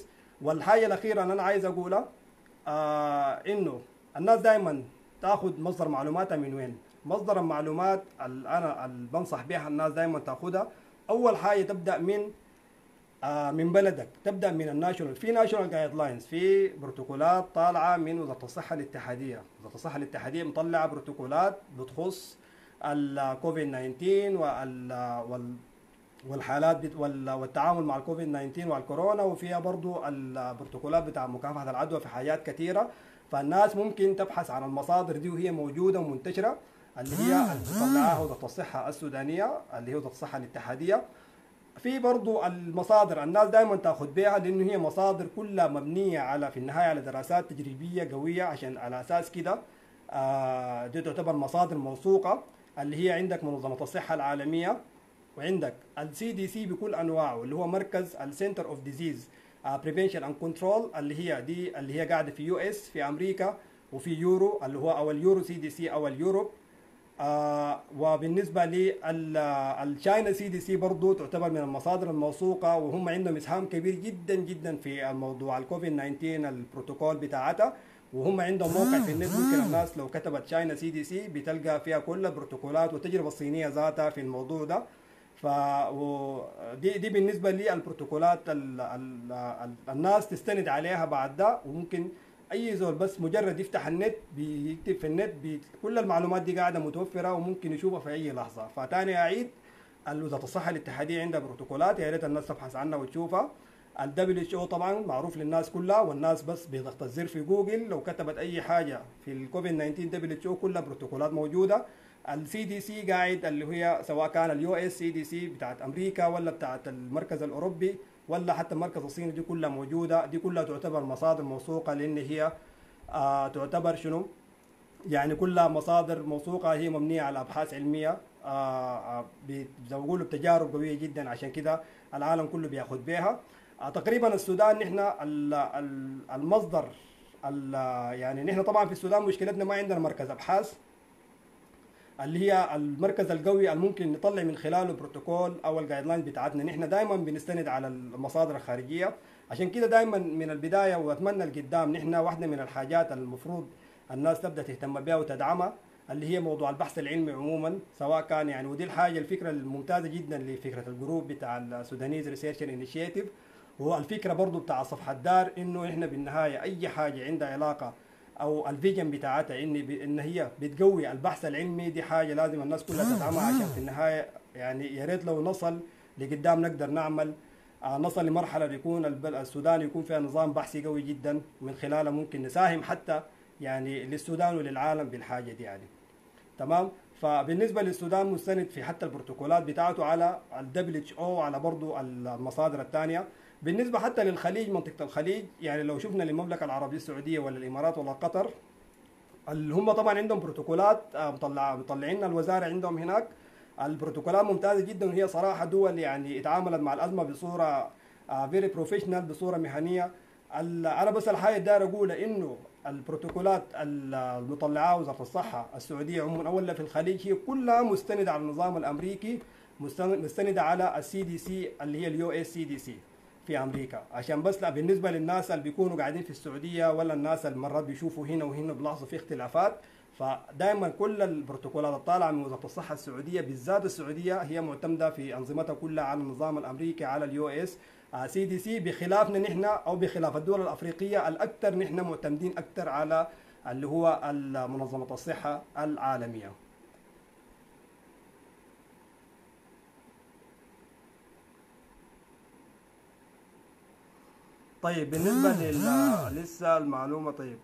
والحاجه الاخيره اللي انا عايز اقولها انه الناس دائما تاخذ مصدر معلوماتها من وين؟ مصدر المعلومات اللي انا اللي بنصح بها الناس دائما تاخذها، اول حاجه تبدا من بلدك، تبدا من الناشونال، في ناشونال جايد لاينز، في بروتوكولات طالعه من وزاره الصحه الاتحاديه، وزاره الصحه الاتحاديه مطلعه بروتوكولات بتخص الكوفيد 19 والحالات والتعامل مع الكوفيد 19 والكورونا، وفيها برضو البروتوكولات بتاع مكافحه العدوى في حاجات كثيره. فالناس ممكن تبحث عن المصادر دي وهي موجوده ومنتشره، اللي هي اللي بتطلعها وزاره الصحه السودانيه اللي هي وزاره الصحه الاتحاديه. في برضو المصادر الناس دائما تاخذ بها، لانه هي مصادر كلها مبنيه على في النهايه على دراسات تجريبيه قويه، عشان على اساس كده دي تعتبر مصادر موثوقه، اللي هي عندك منظمه الصحه العالميه، وعندك السي دي سي بكل انواعه اللي هو مركز السنتر اوف ديزيز بريفنشن اند كنترول، اللي هي قاعده في يو اس في امريكا، وفي يورو اللي هو او اليورو سي دي سي او اليوروب. وبالنسبه للتشاينا سي دي سي برضه تعتبر من المصادر الموثوقه، وهم عندهم اسهام كبير جدا جدا في الموضوع الكوفيد 19 البروتوكول بتاعتها، وهم عندهم موقع في النت ممكن الناس لو كتبت تشاينا سي دي سي بتلقى فيها كل البروتوكولات والتجربه الصينيه ذاتها في الموضوع ده. دي بالنسبه للبروتوكولات الناس تستند عليها بعد ده، وممكن اي زول بس مجرد يفتح النت بيكتب في النت كل المعلومات دي قاعده متوفره وممكن يشوفها في اي لحظه. فتاني اعيد، وزاره الصحه الاتحاديه عندها بروتوكولات، يا ريت الناس تبحث عنها وتشوفها. الدبليو اتش او طبعا معروف للناس كلها، والناس بس بضغط الزر في جوجل لو كتبت اي حاجه في الكوفيد 19 دبليو اتش او كلها بروتوكولات موجوده. السي دي سي قاعد اللي هي سواء كان اليو اس سي دي سي بتاعت امريكا ولا بتاعت المركز الاوروبي ولا حتى المركز الصيني، دي كلها موجوده، دي كلها تعتبر مصادر موثوقه، لان هي تعتبر شنو؟ يعني كلها مصادر موثوقه، هي مبنيه على ابحاث علميه زي ما بيقولوا بتجارب قويه جدا، عشان كده العالم كله بياخذ بيها. تقريبا السودان نحن المصدر يعني نحن طبعا في السودان مشكلتنا ما عندنا مركز ابحاث اللي هي المركز القوي اللي ممكن نطلع من خلاله البروتوكول او الجايد لاين بتاعتنا. نحن دائما بنستند على المصادر الخارجيه، عشان كده دائما من البدايه واتمنى لقدام نحن واحده من الحاجات المفروض الناس تبدا تهتم بها وتدعمها اللي هي موضوع البحث العلمي عموما، سواء كان يعني ودي الفكره الممتازه جدا لفكره الجروب بتاع السودانيز ريسيرش انيشيتيف، وهو الفكره برضه بتاع صفحه دار، انه احنا بالنهايه اي حاجه عندها علاقه او الفيجن بتاعتها ان هي بتقوي البحث العلمي، دي حاجه لازم الناس كلها تدعمها، عشان في النهايه يعني يا ريت لو نصل لقدام نقدر نعمل نصل لمرحله يكون السودان يكون فيها نظام بحثي قوي جدا، من خلاله ممكن نساهم حتى يعني للسودان وللعالم بالحاجه دي يعني. تمام. فبالنسبه للسودان مستند في حتى البروتوكولات بتاعته على الدبليو اتش او، على برضه المصادر الثانيه. بالنسبه حتى للخليج، منطقه الخليج، يعني لو شفنا للمملكه العربيه السعوديه ولا الامارات ولا قطر، اللي هم طبعا عندهم بروتوكولات مطلعين الوزاره عندهم هناك البروتوكولات ممتازه جدا، وهي صراحه دول يعني اتعاملت مع الازمه بصوره فيري بروفيشنال، بصوره مهنيه. انا بس الحاجه داير اقولها انه البروتوكولات المطلعه وزاره الصحه السعوديه عموما اولا في الخليج هي كلها مستنده على النظام الامريكي، مستنده على السي دي سي اللي هي اليو اس سي دي سي في امريكا، عشان بس لا بالنسبه للناس اللي بيكونوا قاعدين في السعوديه ولا الناس اللي مرات بيشوفوا هنا وهنا بلاحظوا في اختلافات. فدائما كل البروتوكولات الطالعه من وزاره الصحه السعوديه بالذات السعوديه هي معتمده في انظمتها كلها على النظام الامريكي، على اليو اس سي دي سي، بخلافنا نحن او بخلاف الدول الافريقيه الاكثر نحن معتمدين اكثر على اللي هو منظمه الصحه العالميه. طيب بالنسبه لسه المعلومه. طيب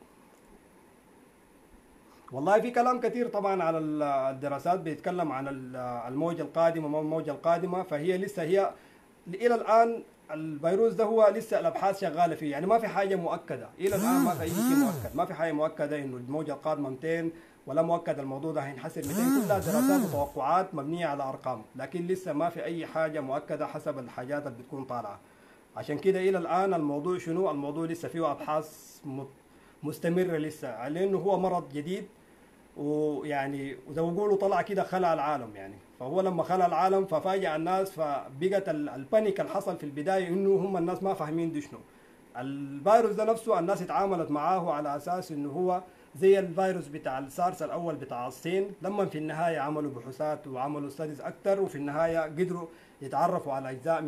والله في كلام كثير طبعا على الدراسات بيتكلم عن الموجه القادمه ما الموجه القادمه، فهي لسه هي الى الان الفيروس ده هو لسه الابحاث شغاله فيه، يعني ما في حاجه مؤكده الى الان، ما في اي شيء مؤكد، ما في حاجه مؤكده انه الموجه القادمه 200 ولا مؤكد الموضوع ده هينحسر 200، كلها دراسات وتوقعات مبنيه على ارقام، لكن لسه ما في اي حاجه مؤكده حسب الحاجات اللي بتكون طالعه. عشان كده الى الان الموضوع شنو؟ الموضوع لسه فيه ابحاث مستمره لسه، لانه هو مرض جديد، ويعني زي ما بيقولوا طلع كده خلع العالم يعني، فهو لما خلع العالم ففاجأ الناس، فبقت البانيك اللي حصل في البدايه انه هم الناس ما فاهمين دي شنو. الفيروس ده نفسه الناس اتعاملت معاه على اساس انه هو زي الفيروس بتاع السارس الاول بتاع الصين، لما في النهايه عملوا بحوثات وعملوا ستاديز اكثر، وفي النهايه قدروا يتعرفوا على اجزاء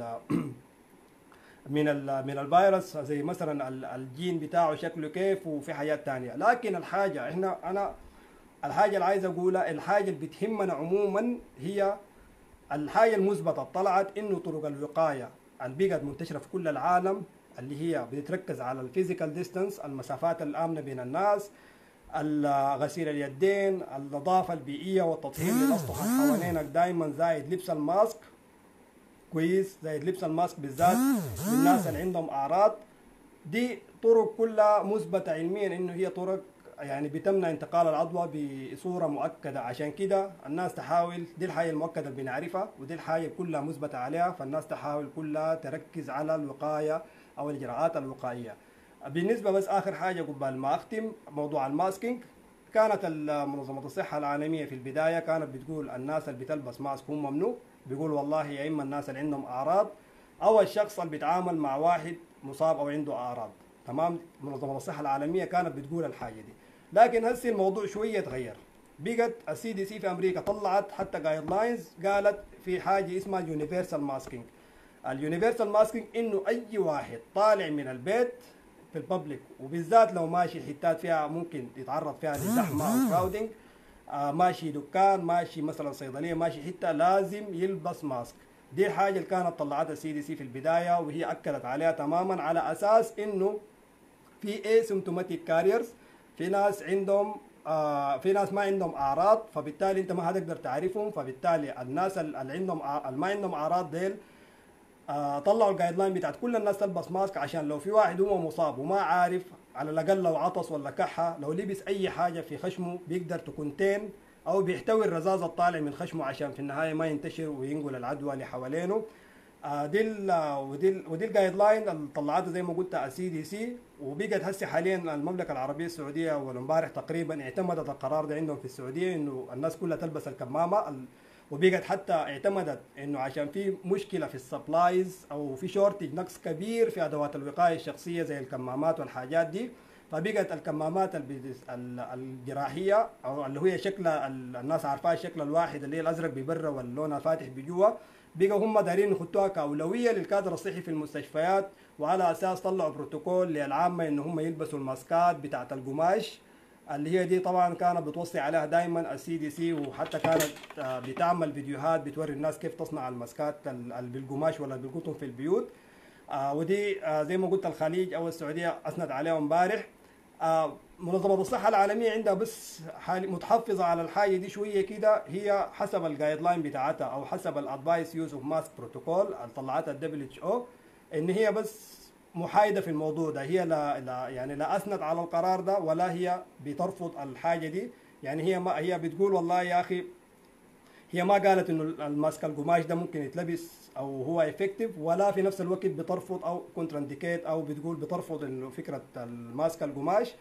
من الفيروس، زي مثلا الجين بتاعه شكله كيف، وفي حاجات تانية. لكن الحاجه انا الحاجه اللي عايز اقولها، الحاجه اللي بتهمنا عموما هي الحاجه المثبته طلعت انه طرق الوقايه اللي بقت منتشره في كل العالم، اللي هي بتتركز على الفيزيكال ديستانس، المسافات الامنه بين الناس، غسيل اليدين، النظافه البيئيه والتطهير للاسطح حوالينك دائما، زائد لبس الماسك كويس، زائد لبس الماسك بالذات للناس اللي عندهم اعراض. دي طرق كلها مثبته علميا انه هي طرق يعني بتمنع انتقال العدوى بصوره مؤكده. عشان كده الناس تحاول، دي الحاجه المؤكده اللي بنعرفها، ودي الحاجه كلها مثبته عليها، فالناس تحاول كلها تركز على الوقايه او الاجراءات الوقائيه. بالنسبه بس اخر حاجه قبل ما اختم موضوع الماسكينج، كانت منظمه الصحه العالميه في البدايه كانت بتقول الناس اللي بتلبس ماسك هم ممنوع، بيقول والله يا اما الناس اللي عندهم اعراض او الشخص اللي بيتعامل مع واحد مصاب او عنده اعراض. تمام، منظمه الصحه العالميه كانت بتقول الحاجه دي. لكن هسه الموضوع شويه تغير، بقت السي دي سي في امريكا طلعت حتى جايد لاينز، قالت في حاجه اسمها يونيفرسال ماسكينج. اليونيفرسال ماسكينج انه اي واحد طالع من البيت في الببليك، وبالذات لو ماشي حتات فيها ممكن يتعرض فيها لزحمه او كراودنج، ماشي دكان، ماشي مثلا صيدليه، ماشي حته، لازم يلبس ماسك. دي الحاجه اللي كانت طلعتها السي دي سي في البدايه، وهي اكدت عليها تماما على اساس انه في اسيمتوماتيك كاريرز، في ناس عندهم في ناس ما عندهم اعراض، فبالتالي انت ما هتقدر تعرفهم، فبالتالي الناس اللي عندهم اللي ما عندهم اعراض ديل طلعوا الجايد لاين بتاعت كل الناس تلبس ماسك، عشان لو في واحد هو مصاب وما عارف، على الاقل لو عطس ولا كحه، لو لبس اي حاجه في خشمه بيقدر تكونتين او بيحتوي الرذاذ الطالع من خشمه، عشان في النهايه ما ينتشر وينقل العدوى اللي حوالينه. ودي الجايد لاين اللي طلعتها زي ما قلت السي دي سي، وبقت هسه حاليا المملكه العربيه السعوديه اول امبارح تقريبا اعتمدت القرار ده عندهم في السعوديه انه الناس كلها تلبس الكمامه، وبقت حتى اعتمدت انه عشان في مشكله في السبلايز او في شورتج، نقص كبير في ادوات الوقايه الشخصيه زي الكمامات والحاجات دي، فبقت الكمامات الجراحيه او اللي هي شكل الناس عارفاها الشكل الواحد اللي هي الازرق ببره واللون الفاتح بجوا، بقوا هم دايرين يحطوها كاولويه للكادر الصحي في المستشفيات، وعلى اساس طلعوا بروتوكول للعامه ان هم يلبسوا الماسكات بتاعه القماش اللي هي دي طبعا كانت بتوصي عليها دائما السي دي سي، وحتى كانت بتعمل فيديوهات بتوري الناس كيف تصنع الماسكات بالقماش ولا بالقطن في البيوت. ودي زي ما قلت الخليج او السعوديه اثنت عليها امبارح. منظمه الصحه العالميه عندها بس متحفظه على الحاجه دي شويه كده، هي حسب الجايد لاين بتاعتها او حسب الادفايس يوز اوف ماسك بروتوكول اللي طلعتها الدبليو اتش او، ان هي بس محايده في الموضوع ده، هي لا يعني لا اثنت على القرار ده ولا هي بترفض الحاجه دي. يعني هي بتقول والله يا اخي، هي ما قالت انه الماسك القماش ده ممكن يتلبس او هو افكتيف، ولا في نفس الوقت بترفض او كونترانديكيت او بتقول بترفض انه فكره الماسك القماش.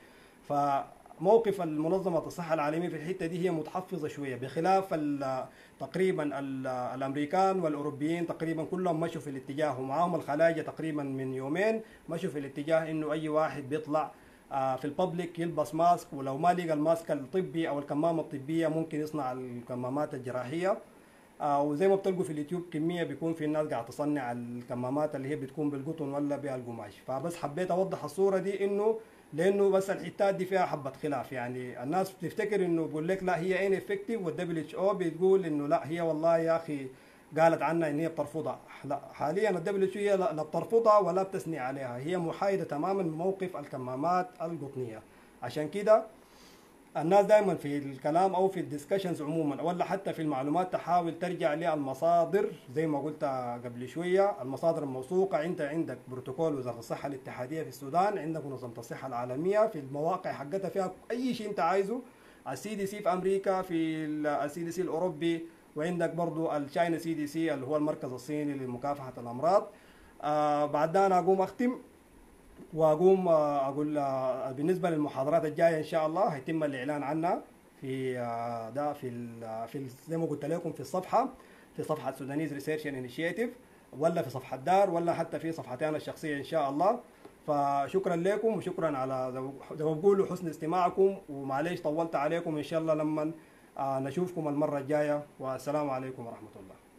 فموقف المنظمه الصحه العالميه في الحته دي هي متحفظه شويه، بخلاف تقريبا الامريكان والاوروبيين تقريبا كلهم مشوا في الاتجاه، ومعاهم الخلايجه تقريبا من يومين مشوا في الاتجاه انه اي واحد بيطلع في الببليك يلبس ماسك، ولو ما لقى الماسك الطبي او الكمامه الطبيه ممكن يصنع الكمامات الجراحيه. وزي ما بتلقوا في اليوتيوب كميه بيكون في الناس قاعده تصنع الكمامات اللي هي بتكون بالقطن ولا بالقماش. فبس حبيت اوضح الصوره دي انه لانه بس الحتات دي فيها حبه خلاف، يعني الناس بتفتكر انه بيقول لك لا هي ان افكتيف، والدبليو اتش او بتقول انه لا هي والله يا اخي قالت عنها ان هي بترفضها. لا، حاليا الدبليو اتش هي لا بترفضها ولا بتثني عليها، هي محايده تماما من موقف الكمامات القطنيه. عشان كده الناس دائما في الكلام او في الديسكشنز عموما ولا حتى في المعلومات تحاول ترجع للمصادر، زي ما قلت قبل شويه المصادر الموثوقه. انت عندك بروتوكول وزاره الصحه الاتحاديه في السودان، عندك منظمه الصحه العالميه في المواقع حقتها فيها اي شيء انت عايزه، السي دي سي في امريكا، في السي دي سي الاوروبي، وعندك برضو الشاينا سي دي سي اللي هو المركز الصيني لمكافحه الامراض. بعد ده انا اقوم اختم واقوم اقول بالنسبه للمحاضرات الجايه ان شاء الله هيتم الاعلان عنها في ده في زي ما قلت لكم في الصفحه، في صفحه سودانيز ريسيرش انيشيتيف، ولا في صفحه دار، ولا حتى في صفحتي انا الشخصيه ان شاء الله. فشكرا لكم وشكرا على زي ما بقولوا حسن استماعكم، ومعليش طولت عليكم. ان شاء الله لما نشوفكم المره الجايه، والسلام عليكم ورحمه الله.